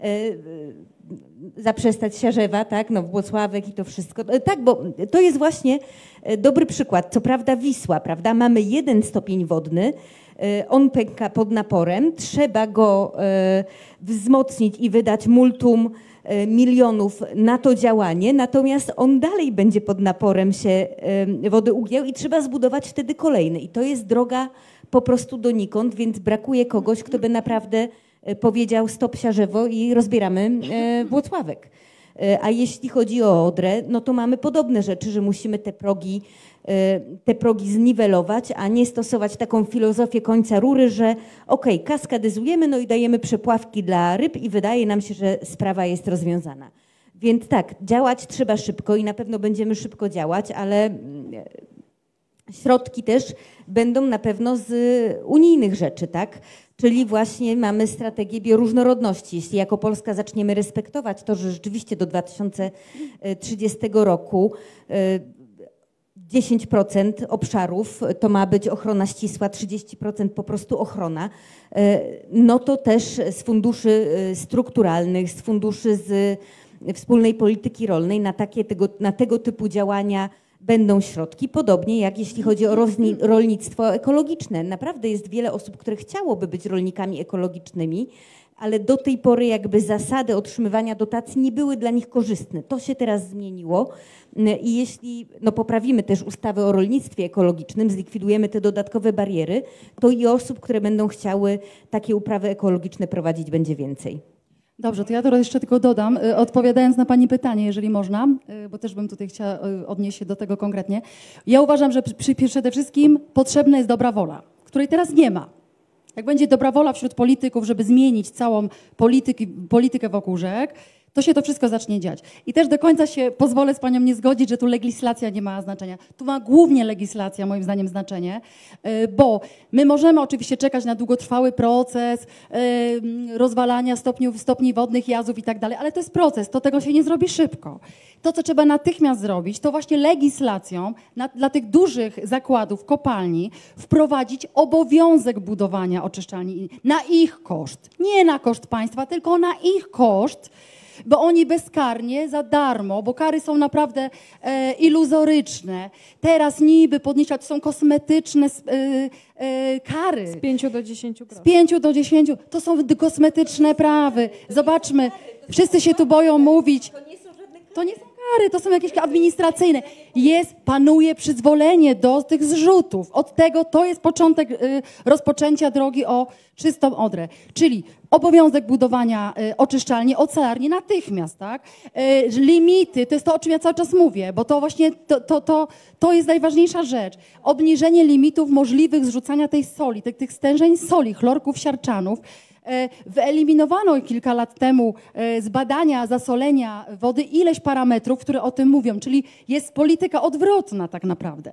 zaprzestać Siarzewa, tak, no Włocławek i to wszystko. Tak, bo to jest właśnie dobry przykład. Co prawda Wisła, prawda, mamy 1 stopień wodny, on pęka pod naporem, trzeba go wzmocnić i wydać multum milionów na to działanie, natomiast on dalej będzie pod naporem się wody ugniał i trzeba zbudować wtedy kolejny. I to jest droga po prostu donikąd, więc brakuje kogoś, kto by naprawdę powiedział stop Siarzewo i rozbieramy Włocławek. A jeśli chodzi o Odrę, no to mamy podobne rzeczy, że musimy te progi zniwelować, a nie stosować taką filozofię końca rury, że okej, kaskadyzujemy, no i dajemy przepławki dla ryb i wydaje nam się, że sprawa jest rozwiązana. Więc tak, działać trzeba szybko i na pewno będziemy szybko działać, ale środki też będą na pewno z unijnych rzeczy, tak? Czyli właśnie mamy strategię bioróżnorodności. Jeśli jako Polska zaczniemy respektować to, że rzeczywiście do 2030 roku 10% obszarów to ma być ochrona ścisła, 30% po prostu ochrona, no to też z funduszy strukturalnych, z funduszy z wspólnej polityki rolnej na tego typu działania będą środki, podobnie jak jeśli chodzi o rolnictwo ekologiczne. Naprawdę jest wiele osób, które chciałoby być rolnikami ekologicznymi, ale do tej pory jakby zasady otrzymywania dotacji nie były dla nich korzystne. To się teraz zmieniło i jeśli poprawimy też ustawę o rolnictwie ekologicznym, zlikwidujemy te dodatkowe bariery, to i osób, które będą chciały takie uprawy ekologiczne prowadzić, będzie więcej. Dobrze, to ja teraz jeszcze tylko dodam, odpowiadając na pani pytanie, jeżeli można, bo też bym tutaj chciała odnieść się do tego konkretnie. Ja uważam, że przede wszystkim potrzebna jest dobra wola, której teraz nie ma. Jak będzie dobra wola wśród polityków, żeby zmienić całą politykę wokół rzek, to się to wszystko zacznie dziać. I też do końca się pozwolę z panią nie zgodzić, że tu legislacja nie ma znaczenia. Tu ma głównie legislacja, moim zdaniem, znaczenie, bo my możemy oczywiście czekać na długotrwały proces rozwalania stopni wodnych, jazów i tak dalej, ale to jest proces, to tego się nie zrobi szybko. To, co trzeba natychmiast zrobić, to właśnie legislacją dla tych dużych zakładów, kopalni wprowadzić obowiązek budowania oczyszczalni na ich koszt. Nie na koszt państwa, tylko na ich koszt, bo oni bezkarnie, za darmo, bo kary są naprawdę iluzoryczne. Teraz niby podnieśli, to są kosmetyczne kary. Z 5 do 10 groszy. Z 5 do 10, to są kosmetyczne prawy. Zobaczmy, wszyscy się tu boją mówić. To nie są kary, to są jakieś administracyjne. Panuje przyzwolenie do tych zrzutów. Od tego to jest początek rozpoczęcia drogi o czystą Odrę. Czyli obowiązek budowania oczyszczalni, ocelarni natychmiast, tak? Limity, to jest to, o czym ja cały czas mówię, bo to właśnie to jest najważniejsza rzecz. Obniżenie limitów możliwych zrzucania tej soli, tych stężeń soli, chlorków, siarczanów. Wyeliminowano kilka lat temu z badania zasolenia wody ileś parametrów, które o tym mówią, czyli jest polityka odwrotna tak naprawdę.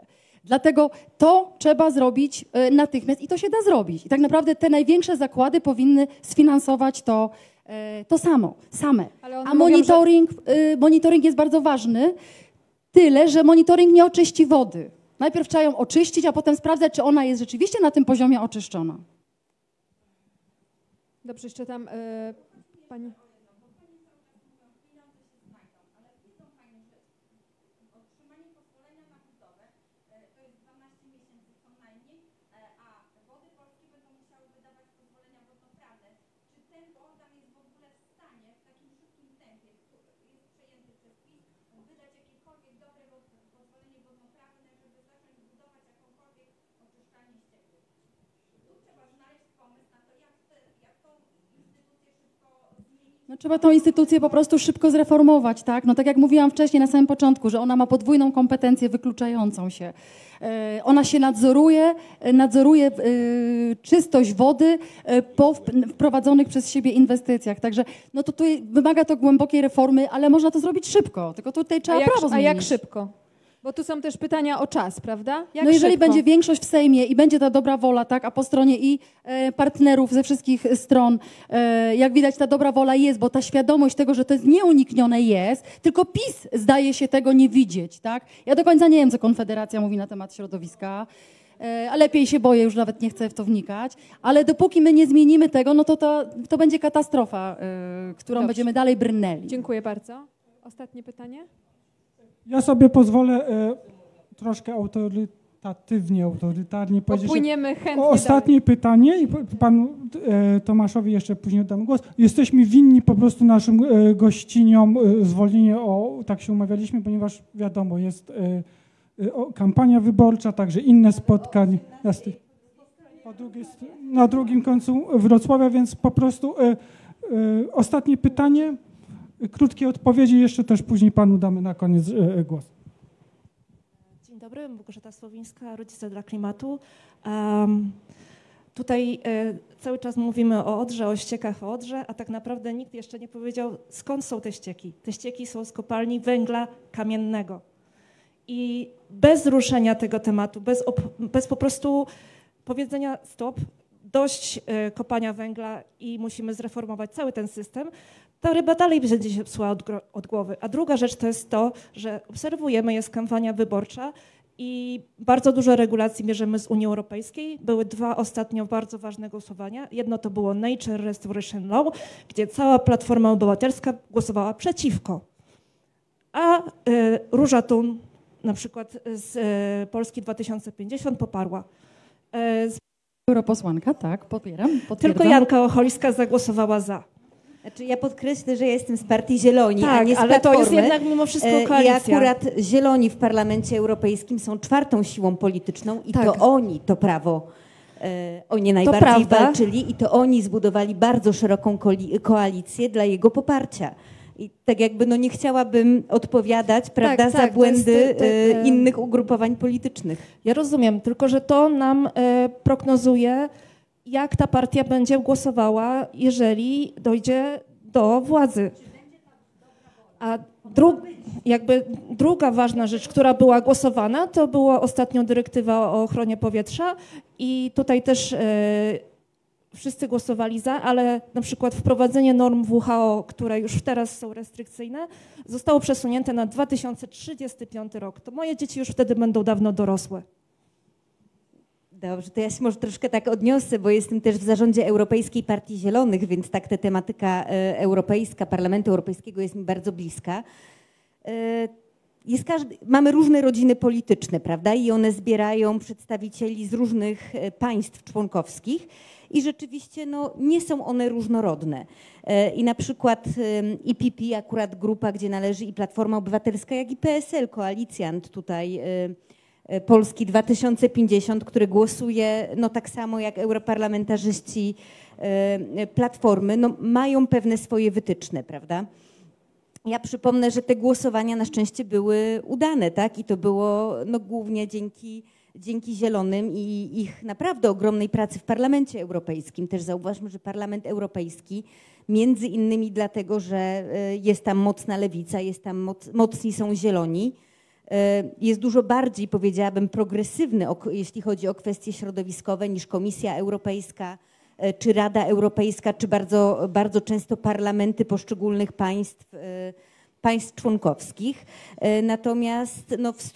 Dlatego to trzeba zrobić natychmiast i to się da zrobić. I tak naprawdę te największe zakłady powinny sfinansować to same. A monitoring jest bardzo ważny, tyle, że monitoring nie oczyści wody. Najpierw trzeba ją oczyścić, a potem sprawdzać, czy ona jest rzeczywiście na tym poziomie oczyszczona. Dobrze, jeszcze tam pani... No, trzeba tą instytucję po prostu szybko zreformować, tak? No tak jak mówiłam wcześniej na samym początku, że ona ma podwójną kompetencję wykluczającą się. Ona się nadzoruje czystość wody po wprowadzonych przez siebie inwestycjach. Także no to tutaj wymaga to głębokiej reformy, ale można to zrobić szybko, tylko tutaj trzeba prawo zmienić. A jak szybko? Bo tu są też pytania o czas, prawda? No jeżeli będzie większość w Sejmie i będzie ta dobra wola, tak, a po stronie i partnerów ze wszystkich stron, jak widać ta dobra wola jest, bo ta świadomość tego, że to jest nieuniknione jest, tylko PiS zdaje się tego nie widzieć, tak? Ja do końca nie wiem, co Konfederacja mówi na temat środowiska, a lepiej się boję, już nawet nie chcę w to wnikać, ale dopóki my nie zmienimy tego, no to będzie katastrofa, którą będziemy dalej brnęli. Dziękuję bardzo. Ostatnie pytanie? Ja sobie pozwolę troszkę autorytarnie powiedzieć. Popłyniemy chętnie ostatnie pytanie i panu Tomaszowi jeszcze później oddam głos. Jesteśmy winni po prostu naszym gościniom zwolnienie, tak się umawialiśmy, ponieważ wiadomo, jest kampania wyborcza, także inne spotkania na drugim końcu Wrocławia, więc po prostu ostatnie pytanie. Krótkie odpowiedzi, jeszcze też później panu damy na koniec głos. Dzień dobry, Małgorzata Słowińska, Rodzice dla Klimatu. Tutaj cały czas mówimy o Odrze, o ściekach o Odrze, a tak naprawdę nikt jeszcze nie powiedział, skąd są te ścieki. Te ścieki są z kopalni węgla kamiennego. I bez ruszenia tego tematu, bez po prostu powiedzenia stop, dość kopania węgla i musimy zreformować cały ten system, ta ryba dalej będzie się psuła od głowy. A druga rzecz to jest to, że obserwujemy, jest kampania wyborcza i bardzo dużo regulacji bierzemy z Unii Europejskiej. Były dwa ostatnio bardzo ważne głosowania. Jedno to było Nature Restoration Law, gdzie cała Platforma Obywatelska głosowała przeciwko. A Róża Thun, na przykład z Polski 2050, poparła. Europosłanka, tak, potwierdzam. Tylko Janka Ocholska zagłosowała za. Znaczy ja podkreślę, że ja jestem z Partii Zieloni, tak, a nie z ale Platformy. to jest jednak mimo wszystko koalicja. I akurat Zieloni w Parlamencie Europejskim są czwartą siłą polityczną i to oni to prawo o nie najbardziej walczyli i to oni zbudowali bardzo szeroką koalicję dla jego poparcia. I tak jakby nie chciałabym odpowiadać, prawda, za błędy innych ugrupowań politycznych. Ja rozumiem, tylko że to nam prognozuje, jak ta partia będzie głosowała, jeżeli dojdzie do władzy. A druga ważna rzecz, która była głosowana, to była ostatnio dyrektywa o ochronie powietrza i tutaj też wszyscy głosowali za, ale na przykład wprowadzenie norm WHO, które już teraz są restrykcyjne, zostało przesunięte na 2035 rok. To moje dzieci już wtedy będą dawno dorosłe. Dobrze, to ja się może troszkę tak odniosę, bo jestem też w zarządzie Europejskiej Partii Zielonych, więc tak ta tematyka europejska, Parlamentu Europejskiego jest mi bardzo bliska. Mamy różne rodziny polityczne, prawda? I one zbierają przedstawicieli z różnych państw członkowskich i rzeczywiście nie są one różnorodne. I na przykład EPP, akurat grupa, gdzie należy i Platforma Obywatelska, jak i PSL, koalicjant tutaj Polski 2050, który głosuje tak samo jak europarlamentarzyści Platformy, mają pewne swoje wytyczne, prawda? Ja przypomnę, że te głosowania na szczęście były udane, tak? I to było głównie dzięki Zielonym i ich naprawdę ogromnej pracy w Parlamencie Europejskim. Też zauważmy, że Parlament Europejski, między innymi dlatego, że jest tam mocna lewica, jest tam mocni są Zieloni, jest dużo bardziej, powiedziałabym, progresywny, jeśli chodzi o kwestie środowiskowe, niż Komisja Europejska, czy Rada Europejska, czy bardzo, bardzo często parlamenty poszczególnych państw członkowskich. Natomiast no, w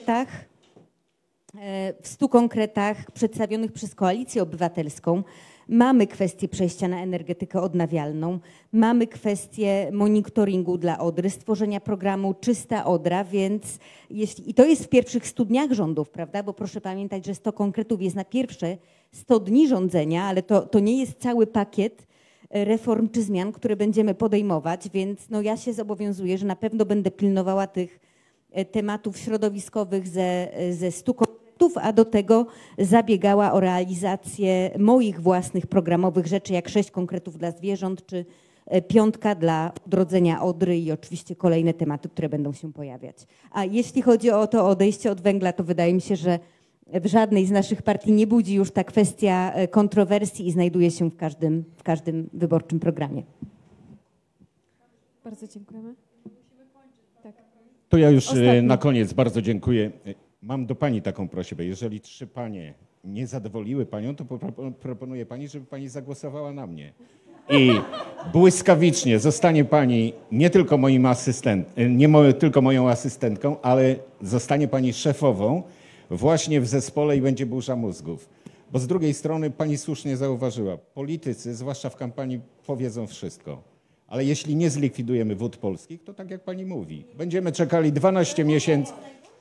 100 konkretach przedstawionych przez Koalicję Obywatelską mamy kwestię przejścia na energetykę odnawialną, mamy kwestię monitoringu dla Odry, stworzenia programu Czysta Odra, więc i to jest w pierwszych 100 dniach rządów, prawda? Bo proszę pamiętać, że 100 konkretów jest na pierwsze 100 dni rządzenia, ale to nie jest cały pakiet reform czy zmian, które będziemy podejmować, więc no ja się zobowiązuję, że na pewno będę pilnowała tych tematów środowiskowych ze 100 konkretów, a do tego zabiegała o realizację moich własnych programowych rzeczy, jak 6 konkretów dla zwierząt, czy 5 dla odrodzenia Odry i oczywiście kolejne tematy, które będą się pojawiać. A jeśli chodzi o to odejście od węgla, to wydaje mi się, że w żadnej z naszych partii nie budzi już ta kwestia kontrowersji i znajduje się w każdym wyborczym programie. Bardzo dziękujemy. Tak. To ja już na koniec bardzo dziękuję. Mam do pani taką prośbę. Jeżeli 3 panie nie zadowoliły panią, to proponuję pani, żeby pani zagłosowała na mnie. I błyskawicznie zostanie pani nie tylko tylko moją asystentką, ale zostanie pani szefową właśnie w zespole i będzie burza mózgów. Bo z drugiej strony pani słusznie zauważyła, politycy, zwłaszcza w kampanii, powiedzą wszystko. Ale jeśli nie zlikwidujemy Wód Polskich, to tak jak pani mówi, będziemy czekali 12 miesięcy.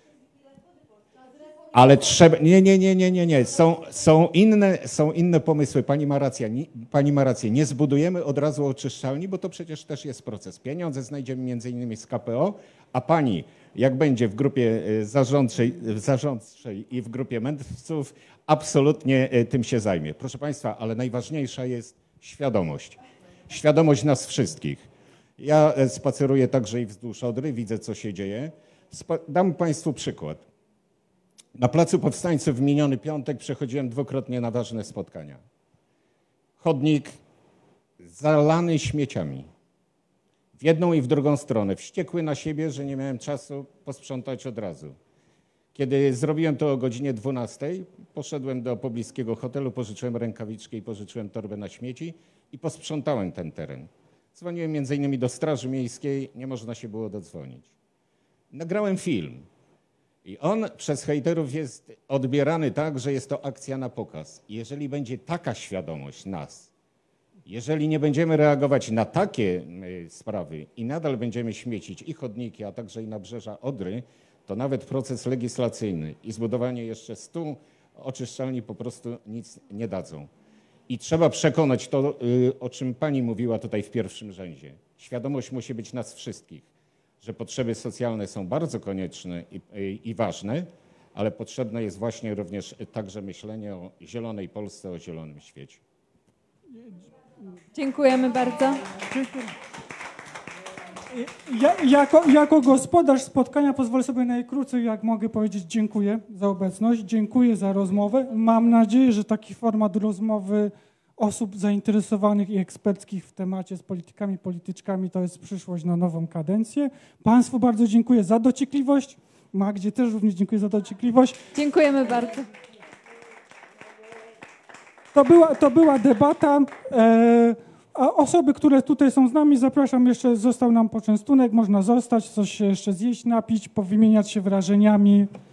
Ale trzeba. Nie. Są inne pomysły. Pani ma rację. Nie zbudujemy od razu oczyszczalni, bo to przecież też jest proces. Pieniądze znajdziemy między innymi z KPO, a pani, jak będzie w grupie zarządczej i w grupie mędrców, absolutnie tym się zajmie. Proszę państwa, ale najważniejsza jest świadomość. Świadomość nas wszystkich. Ja spaceruję także i wzdłuż Odry, widzę, co się dzieje. Dam państwu przykład. Na Placu Powstańców w miniony piątek przechodziłem dwukrotnie na ważne spotkania. Chodnik zalany śmieciami. W jedną i w drugą stronę. Wściekły na siebie, że nie miałem czasu posprzątać od razu. Kiedy zrobiłem to o godzinie 12, poszedłem do pobliskiego hotelu, pożyczyłem rękawiczkę i pożyczyłem torbę na śmieci i posprzątałem ten teren. Dzwoniłem między innymi do Straży Miejskiej, nie można się było dodzwonić. Nagrałem film. I on przez hejterów jest odbierany tak, że jest to akcja na pokaz. I jeżeli będzie taka świadomość nas, jeżeli nie będziemy reagować na takie sprawy i nadal będziemy śmiecić i chodniki, a także i nabrzeża Odry, to nawet proces legislacyjny i zbudowanie jeszcze 100 oczyszczalni po prostu nic nie dadzą. I trzeba przekonać to, o czym pani mówiła tutaj w pierwszym rzędzie. Świadomość musi być nas wszystkich, że potrzeby socjalne są bardzo konieczne i ważne, ale potrzebne jest właśnie również także myślenie o zielonej Polsce, o zielonym świecie. Dziękujemy bardzo. Jako gospodarz spotkania pozwolę sobie najkrócej, jak mogę powiedzieć, dziękuję za obecność, dziękuję za rozmowę. Mam nadzieję, że taki format rozmowy osób zainteresowanych i eksperckich w temacie z politykami, polityczkami to jest przyszłość na nową kadencję. Państwu bardzo dziękuję za dociekliwość. Magdzie też również dziękuję za dociekliwość. Dziękujemy bardzo. To była debata. A osoby, które tutaj są z nami, zapraszam, jeszcze został nam poczęstunek, można zostać, coś jeszcze zjeść, napić, powymieniać się wrażeniami.